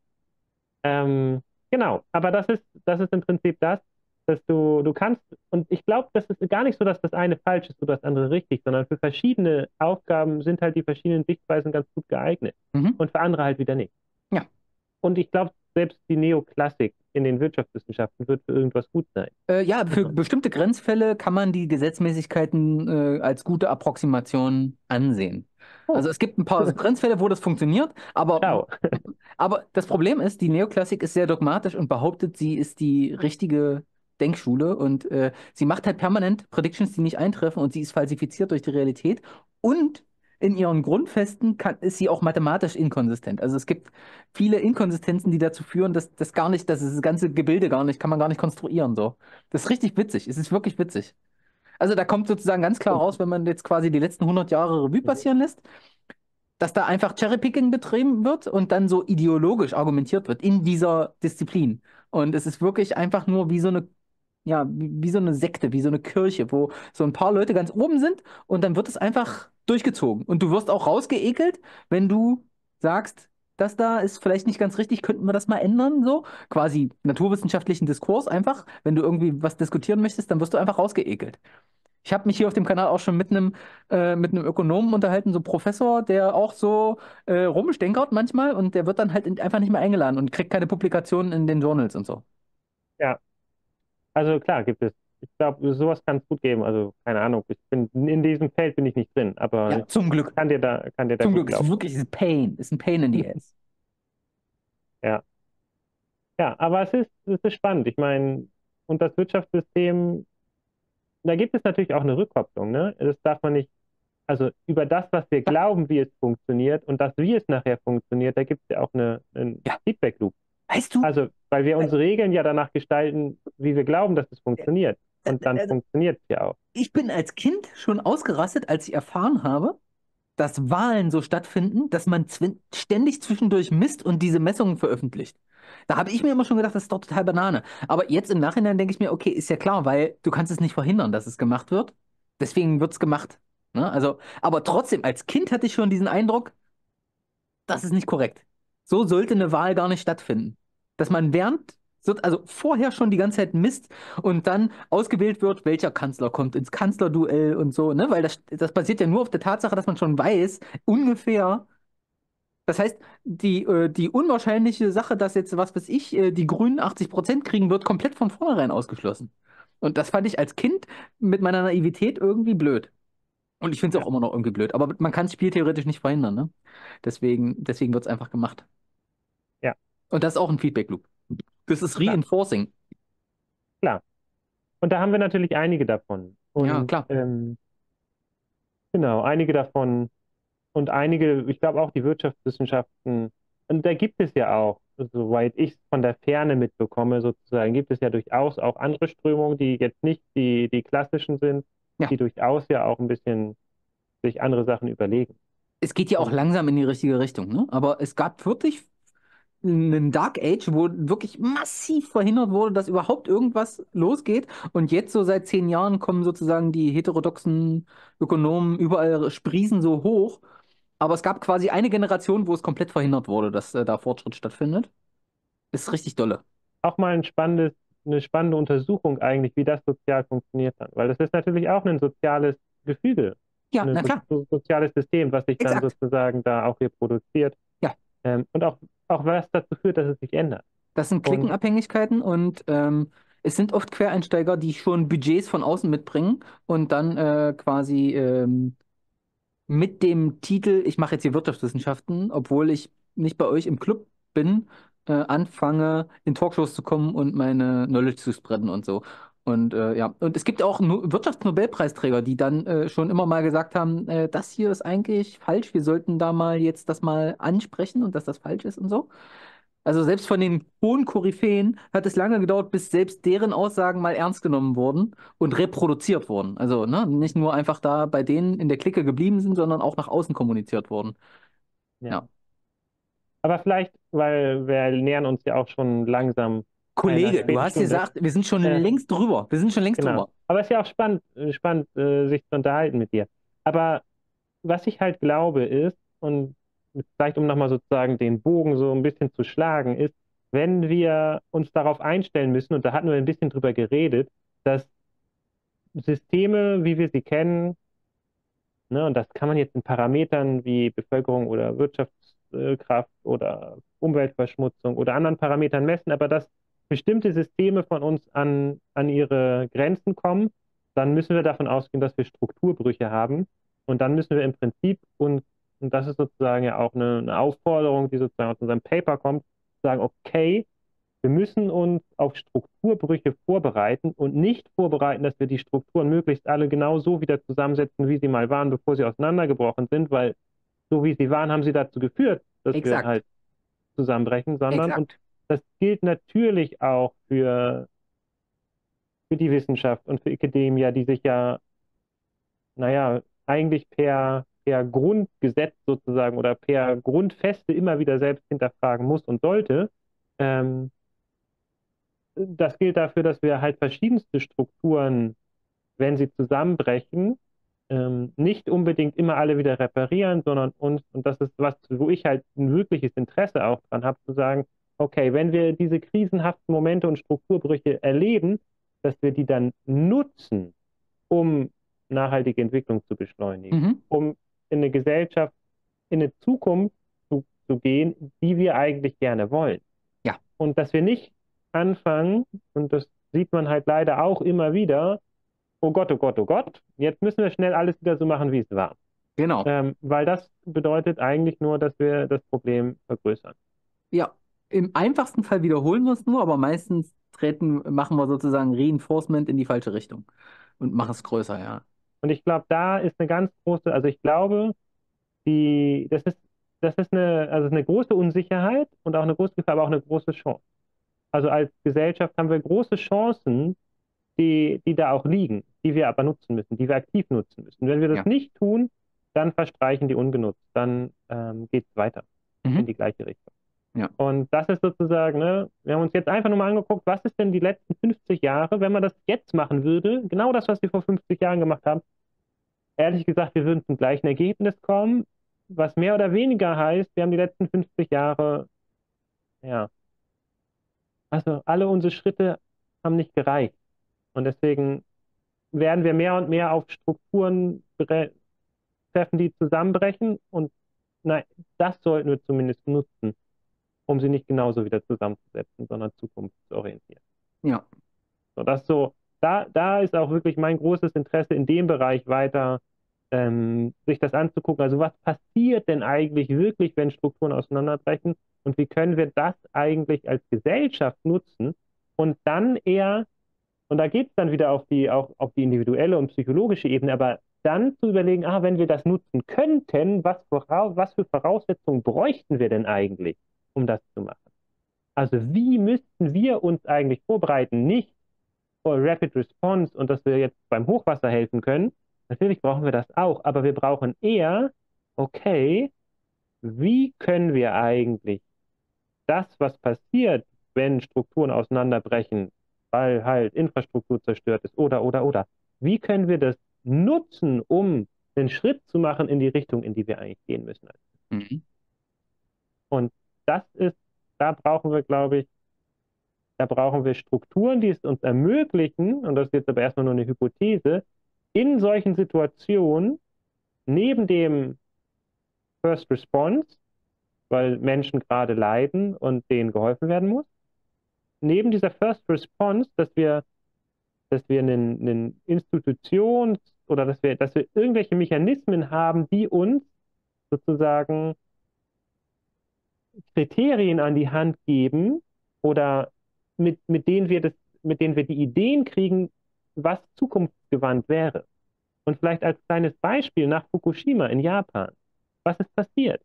Ähm, genau, aber das ist, das ist im Prinzip das, dass du, du kannst, und ich glaube, das ist gar nicht so, dass das eine falsch ist oder das andere richtig, sondern für verschiedene Aufgaben sind halt die verschiedenen Sichtweisen ganz gut geeignet Mhm. und für andere halt wieder nicht. Ja. Und ich glaube, selbst die Neoklassik in den Wirtschaftswissenschaften wird für irgendwas gut sein. Äh, ja, für Also, bestimmte Grenzfälle kann man die Gesetzmäßigkeiten äh, als gute Approximation ansehen. oh, Also es gibt ein paar so Grenzfälle, wo das funktioniert, aber, schau. aber das Problem ist, die Neoklassik ist sehr dogmatisch und behauptet, sie ist die richtige Denkschule und äh, sie macht halt permanent Predictions, die nicht eintreffen und sie ist falsifiziert durch die Realität und in ihren Grundfesten kann, ist sie auch mathematisch inkonsistent. Also es gibt viele Inkonsistenzen, die dazu führen, dass das gar nicht, dass das ganze Gebilde gar nicht, kann man gar nicht konstruieren so. Das ist richtig witzig. Es ist wirklich witzig. Also da kommt sozusagen ganz klar raus, wenn man jetzt quasi die letzten hundert Jahre Revue passieren lässt, dass da einfach Cherrypicking betrieben wird und dann so ideologisch argumentiert wird in dieser Disziplin. Und es ist wirklich einfach nur wie so eine, ja, wie, wie so eine Sekte, wie so eine Kirche, wo so ein paar Leute ganz oben sind und dann wird es einfach durchgezogen. Und du wirst auch rausgeekelt, wenn du sagst, das da ist vielleicht nicht ganz richtig, könnten wir das mal ändern, so quasi naturwissenschaftlichen Diskurs einfach. Wenn du irgendwie was diskutieren möchtest, dann wirst du einfach rausgeekelt. Ich habe mich hier auf dem Kanal auch schon mit einem äh, mit einem Ökonomen unterhalten, so Professor, der auch so äh, rumstenkert manchmal und der wird dann halt in- einfach nicht mehr eingeladen und kriegt keine Publikationen in den Journals und so. Ja, also klar gibt es. Ich glaube, sowas kann es gut geben. Also keine Ahnung, ich bin in diesem Feld bin ich nicht drin, aber Ja, ich zum Glück. kann dir da, kann dir da Zum gut Glück. Es ist glauben. wirklich es ist Pain. Es ist ein Pain in the ass. Ja. Ja, aber es ist, es ist spannend. Ich meine, und das Wirtschaftssystem da gibt es natürlich auch eine Rückkopplung, ne? Das darf man nicht, also über das, was wir Ja, glauben, wie es funktioniert und das, wie es nachher funktioniert, da gibt es ja auch eine, einen ja. Feedback-Loop. Weißt du, Also, weil wir äh, unsere Regeln ja danach gestalten, wie wir glauben, dass es funktioniert. äh, Und dann äh, funktioniert es ja auch. ich bin als Kind schon ausgerastet, als ich erfahren habe, dass Wahlen so stattfinden, dass man zwin- ständig zwischendurch misst und diese Messungen veröffentlicht. Da habe ich mir immer schon gedacht, das ist doch total Banane. Aber jetzt im Nachhinein denke ich mir, okay, ist ja klar, weil du kannst es nicht verhindern, dass es gemacht wird. Deswegen wird es gemacht. Ne? Also, aber trotzdem, als Kind hatte ich schon diesen Eindruck, das ist nicht korrekt. So sollte eine Wahl gar nicht stattfinden. Dass man während, so- also vorher schon die ganze Zeit misst und dann ausgewählt wird, welcher Kanzler kommt ins Kanzlerduell und so, ne? Weil das, das basiert ja nur auf der Tatsache, dass man schon weiß, ungefähr. Das heißt, die, äh, die unwahrscheinliche Sache, dass jetzt, was weiß ich, äh, die Grünen achtzig Prozent kriegen, wird komplett von vornherein ausgeschlossen. Und das fand ich als Kind mit meiner Naivität irgendwie blöd. Und ich finde es Ja, auch immer noch irgendwie blöd. Aber man kann es spieltheoretisch nicht verhindern, ne? Deswegen, deswegen wird es einfach gemacht. ja, Und das ist auch ein Feedback Loop. Das ist klar, Reinforcing. klar. Und da haben wir natürlich einige davon. Ja, Und klar. ähm, genau, einige davon und einige, ich glaube auch die Wirtschaftswissenschaften, und da gibt es ja auch, soweit ich es von der Ferne mitbekomme, sozusagen, gibt es ja durchaus auch andere Strömungen, die jetzt nicht die, die klassischen sind, Ja. die durchaus ja auch ein bisschen sich andere Sachen überlegen. Es geht ja auch Und langsam in die richtige Richtung, ne? Aber es gab wirklich einen Dark Age, wo wirklich massiv verhindert wurde, dass überhaupt irgendwas losgeht. Und jetzt so seit zehn Jahren kommen sozusagen die heterodoxen Ökonomen überall sprießen so hoch. Aber es gab quasi eine Generation, wo es komplett verhindert wurde, dass äh, da Fortschritt stattfindet. Ist richtig dolle. auch mal ein spannendes, eine spannende Untersuchung eigentlich, wie das sozial funktioniert dann. Weil das ist natürlich auch ein soziales Gefüge, Ja, ein na so, klar. so, soziales System, was sich dann Exakt. sozusagen da auch reproduziert. Ja. Ähm, und auch, auch was dazu führt, dass es sich ändert. Das sind Und Klickenabhängigkeiten und ähm, es sind oft Quereinsteiger, die schon Budgets von außen mitbringen und dann äh, quasi ähm, mit dem Titel, ich mache jetzt hier Wirtschaftswissenschaften, obwohl ich nicht bei euch im Club bin, äh, anfange, in Talkshows zu kommen und meine Knowledge zu spreaden und so. Und äh, ja, und es gibt auch no Wirtschaftsnobelpreisträger, die dann äh, schon immer mal gesagt haben, äh, das hier ist eigentlich falsch, wir sollten da mal jetzt das mal ansprechen und dass das falsch ist und so. Also selbst von den hohen Koryphäen hat es lange gedauert, bis selbst deren Aussagen mal ernst genommen wurden und reproduziert wurden. Also ne, nicht nur einfach da bei denen in der Clique geblieben sind, sondern auch nach außen kommuniziert wurden. ja. Ja. Aber vielleicht, weil wir nähern uns ja auch schon langsam einer Kollege, du späten hast Stunde. gesagt, wir sind schon Äh, längst drüber. Wir sind schon längst genau. drüber. Aber es ist ja auch spannend, äh, spannend äh, sich zu unterhalten mit dir. Aber was ich halt glaube ist, und vielleicht um nochmal sozusagen den Bogen so ein bisschen zu schlagen, ist, wenn wir uns darauf einstellen müssen, und da hatten wir ein bisschen drüber geredet, dass Systeme, wie wir sie kennen, ne, und das kann man jetzt in Parametern wie Bevölkerung oder Wirtschaftskraft oder Umweltverschmutzung oder anderen Parametern messen, aber dass bestimmte Systeme von uns an, an ihre Grenzen kommen, dann müssen wir davon ausgehen, dass wir Strukturbrüche haben. Und dann müssen wir im Prinzip uns, und das ist sozusagen ja auch eine, eine Aufforderung, die sozusagen aus unserem Paper kommt, sagen, okay, wir müssen uns auf Strukturbrüche vorbereiten und nicht vorbereiten, dass wir die Strukturen möglichst alle genau so wieder zusammensetzen, wie sie mal waren, bevor sie auseinandergebrochen sind, weil so wie sie waren, haben sie dazu geführt, dass wir Exakt. halt zusammenbrechen, sondern, und Exakt. das gilt natürlich auch für, für die Wissenschaft und für Academia, die sich ja, naja, eigentlich per, per Grundgesetz sozusagen oder per Grundfeste immer wieder selbst hinterfragen muss und sollte. Ähm, Das gilt dafür, dass wir halt verschiedenste Strukturen, wenn sie zusammenbrechen, ähm, nicht unbedingt immer alle wieder reparieren, sondern uns, und das ist was, wo ich halt ein wirkliches Interesse auch dran habe, zu sagen, okay, wenn wir diese krisenhaften Momente und Strukturbrüche erleben, dass wir die dann nutzen, um nachhaltige Entwicklung zu beschleunigen, Mhm. um in eine Gesellschaft, in eine Zukunft zu, zu gehen, die wir eigentlich gerne wollen. Ja, Und dass wir nicht anfangen, und das sieht man halt leider auch immer wieder, oh Gott, oh Gott, oh Gott, jetzt müssen wir schnell alles wieder so machen, wie es war. genau. Ähm, weil das bedeutet eigentlich nur, dass wir das Problem vergrößern. Ja, im einfachsten Fall wiederholen wir es nur, aber meistens treten, machen wir sozusagen Reinforcement in die falsche Richtung. Und mach es größer, ja. Und ich glaube, da ist eine ganz große, also ich glaube, die, das ist, das ist eine, also eine große Unsicherheit und auch eine große Gefahr, aber auch eine große Chance. Also als Gesellschaft haben wir große Chancen, die, die da auch liegen, die wir aber nutzen müssen, die wir aktiv nutzen müssen. Wenn wir das Ja. nicht tun, dann verstreichen die ungenutzt, dann ähm, geht es weiter in Mhm. die gleiche Richtung. Ja. Und das ist sozusagen, ne, wir haben uns jetzt einfach nur mal angeguckt, was ist denn die letzten fünfzig Jahre, wenn man das jetzt machen würde, genau das, was wir vor fünfzig Jahren gemacht haben, ehrlich gesagt, wir würden zum gleichen Ergebnis kommen, was mehr oder weniger heißt, wir haben die letzten fünfzig Jahre, ja, also alle unsere Schritte haben nicht gereicht. Und deswegen werden wir mehr und mehr auf Strukturen bre- treffen, die zusammenbrechen. Und nein, das sollten wir zumindest nutzen, um sie nicht genauso wieder zusammenzusetzen, sondern zukunftsorientiert. Ja. So, das so, da, da ist auch wirklich mein großes Interesse in dem Bereich weiter, ähm, sich das anzugucken. Also was passiert denn eigentlich wirklich, wenn Strukturen auseinanderbrechen und wie können wir das eigentlich als Gesellschaft nutzen und dann eher, und da geht es dann wieder auf die, auch auf die individuelle und psychologische Ebene, aber dann zu überlegen, ah, wenn wir das nutzen könnten, was, vora- was für Voraussetzungen bräuchten wir denn eigentlich, um das zu machen? Also wie müssten wir uns eigentlich vorbereiten? Nicht for Rapid Response und dass wir jetzt beim Hochwasser helfen können. Natürlich brauchen wir das auch, aber wir brauchen eher, okay, wie können wir eigentlich das, was passiert, wenn Strukturen auseinanderbrechen, weil halt Infrastruktur zerstört ist oder, oder, oder, wie können wir das nutzen, um einen Schritt zu machen in die Richtung, in die wir eigentlich gehen müssen? Mhm. Und das ist, da brauchen wir, glaube ich, da brauchen wir Strukturen, die es uns ermöglichen, und das ist jetzt aber erstmal nur eine Hypothese, in solchen Situationen neben dem First Response, weil Menschen gerade leiden und denen geholfen werden muss, neben dieser First Response, dass wir, dass wir einen, einen Institutions- oder dass wir, dass wir irgendwelche Mechanismen haben, die uns sozusagen Kriterien an die Hand geben oder mit, mit denen wir das, mit denen wir die Ideen kriegen, was zukunftsgewandt wäre. Und vielleicht als kleines Beispiel nach Fukushima in Japan. Was ist passiert?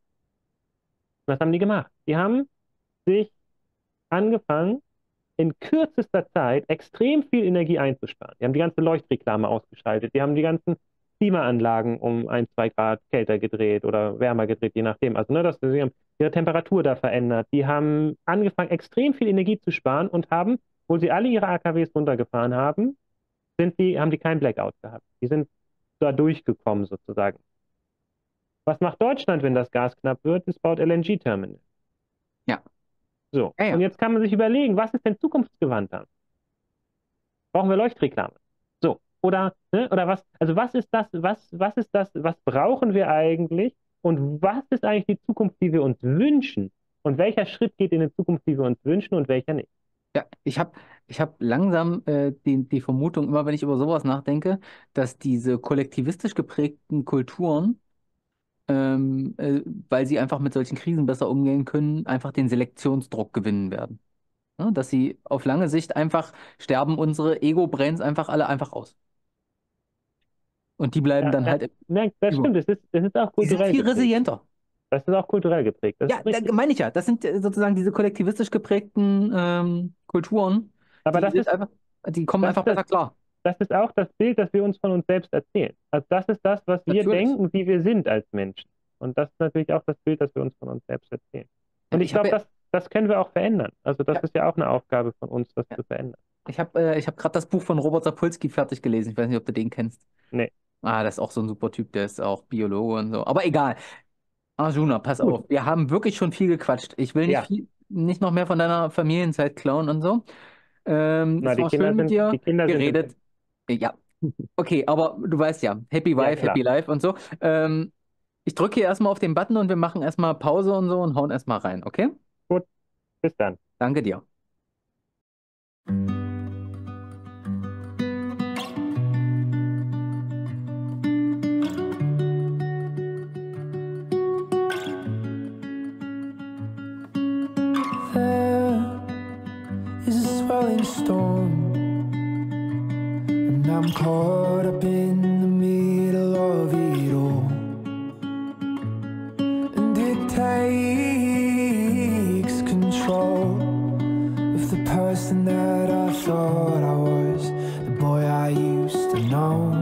Was haben die gemacht? Die haben sich angefangen, in kürzester Zeit extrem viel Energie einzusparen. Die haben die ganze Leuchtreklame ausgeschaltet. Die haben die ganzen Klimaanlagen um ein, zwei Grad kälter gedreht oder wärmer gedreht, je nachdem. Also, ne, dass sie haben ihre Temperatur da verändert. Die haben angefangen, extrem viel Energie zu sparen und haben, obwohl sie alle ihre A K Ws runtergefahren haben, sind die, haben die keinen Blackout gehabt. Die sind da durchgekommen sozusagen. Was macht Deutschland, wenn das Gas knapp wird? Es baut L N G-Terminals. Ja. So, Ja, und ja. jetzt kann man sich überlegen, was ist denn zukunftsgewandter? Brauchen wir Leuchtreklame? So, oder, ne, oder was, also was ist das, was, was ist das, was brauchen wir eigentlich und was ist eigentlich die Zukunft, die wir uns wünschen? Und welcher Schritt geht in die Zukunft, die wir uns wünschen und welcher nicht? Ja, ich habe ich hab langsam äh, die, die Vermutung, immer wenn ich über sowas nachdenke, dass diese kollektivistisch geprägten Kulturen, ähm, äh, weil sie einfach mit solchen Krisen besser umgehen können, einfach den Selektionsdruck gewinnen werden. Ja, dass sie auf lange Sicht einfach sterben unsere Ego-Brains einfach alle einfach aus. Und die bleiben Ja, dann ja, halt ne, das über. stimmt, das ist, das ist auch Die sind kulturell viel geprägt. resilienter. Das ist auch kulturell geprägt, das Ja, ist da richtig. meine ich ja. Das sind äh, sozusagen diese kollektivistisch geprägten ähm, Kulturen, Aber die das sind ist, einfach, die kommen das einfach ist das, besser klar. das ist auch das Bild, das wir uns von uns selbst erzählen. Also das ist das, was wir Natürlich. denken, wie wir sind als Menschen. Und das ist natürlich auch das Bild, das wir uns von uns selbst erzählen. Ja, Und ich ich habe glaube, ja, das, das können wir auch verändern. Also das ja, ist ja auch eine Aufgabe von uns, das ja. zu verändern. Ich habe äh, ich hab gerade das Buch von Robert Sapolsky fertig gelesen. Ich weiß nicht, ob du den kennst. Nee, Ah, das ist auch so ein super Typ, der ist auch Biologe und so. Aber egal. Arjuna, pass gut. auf. Wir haben wirklich schon viel gequatscht. Ich will nicht Ja, viel, nicht noch mehr von deiner Familienzeit klauen und so. Ähm, na, es die war Kinder schön mit sind, die dir Kinder sind im Bett. geredet. Ja, okay, aber du weißt ja, Happy Ja, Wife, klar. Happy Life und so. Ähm, ich drücke hier erstmal auf den Button und wir machen erstmal Pause und so und hauen erstmal rein, okay? Gut, bis dann. Danke dir. There is a swelling storm, and And I'm caught up in the middle of it all. And it takes control of the person that I thought I was, the boy I used to know.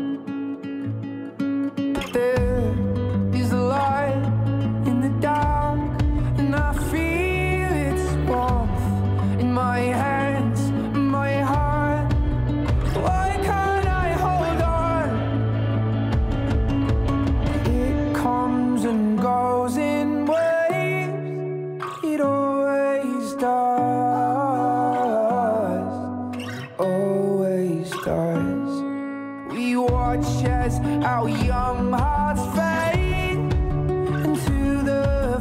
But there is a light in the dark, and I feel its warmth in my hands, my heart. Why can't I hold on? It comes and goes in waves, it always does, always does. We watch as our young hearts fade into the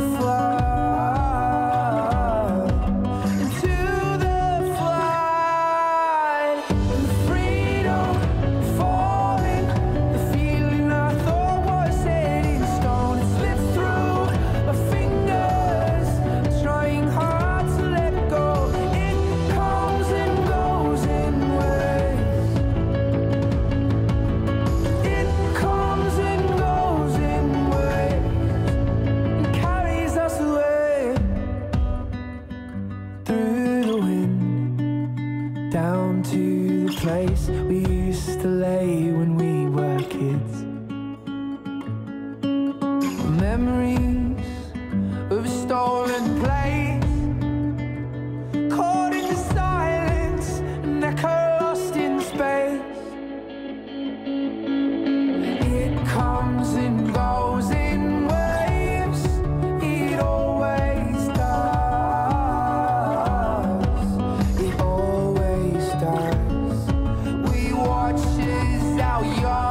flood, into the flood. And freedom falling, the feeling I thought was set in stone, it slips through my fingers, trying hard to let go. It comes and goes in waves. It comes and goes in waves, and carries us away through the wind, down to the place we used to lay when we were kids. Memories of a stolen place, caught in the silence, an echo lost in space. It comes and goes in waves, it always does, it always does. We watch as our young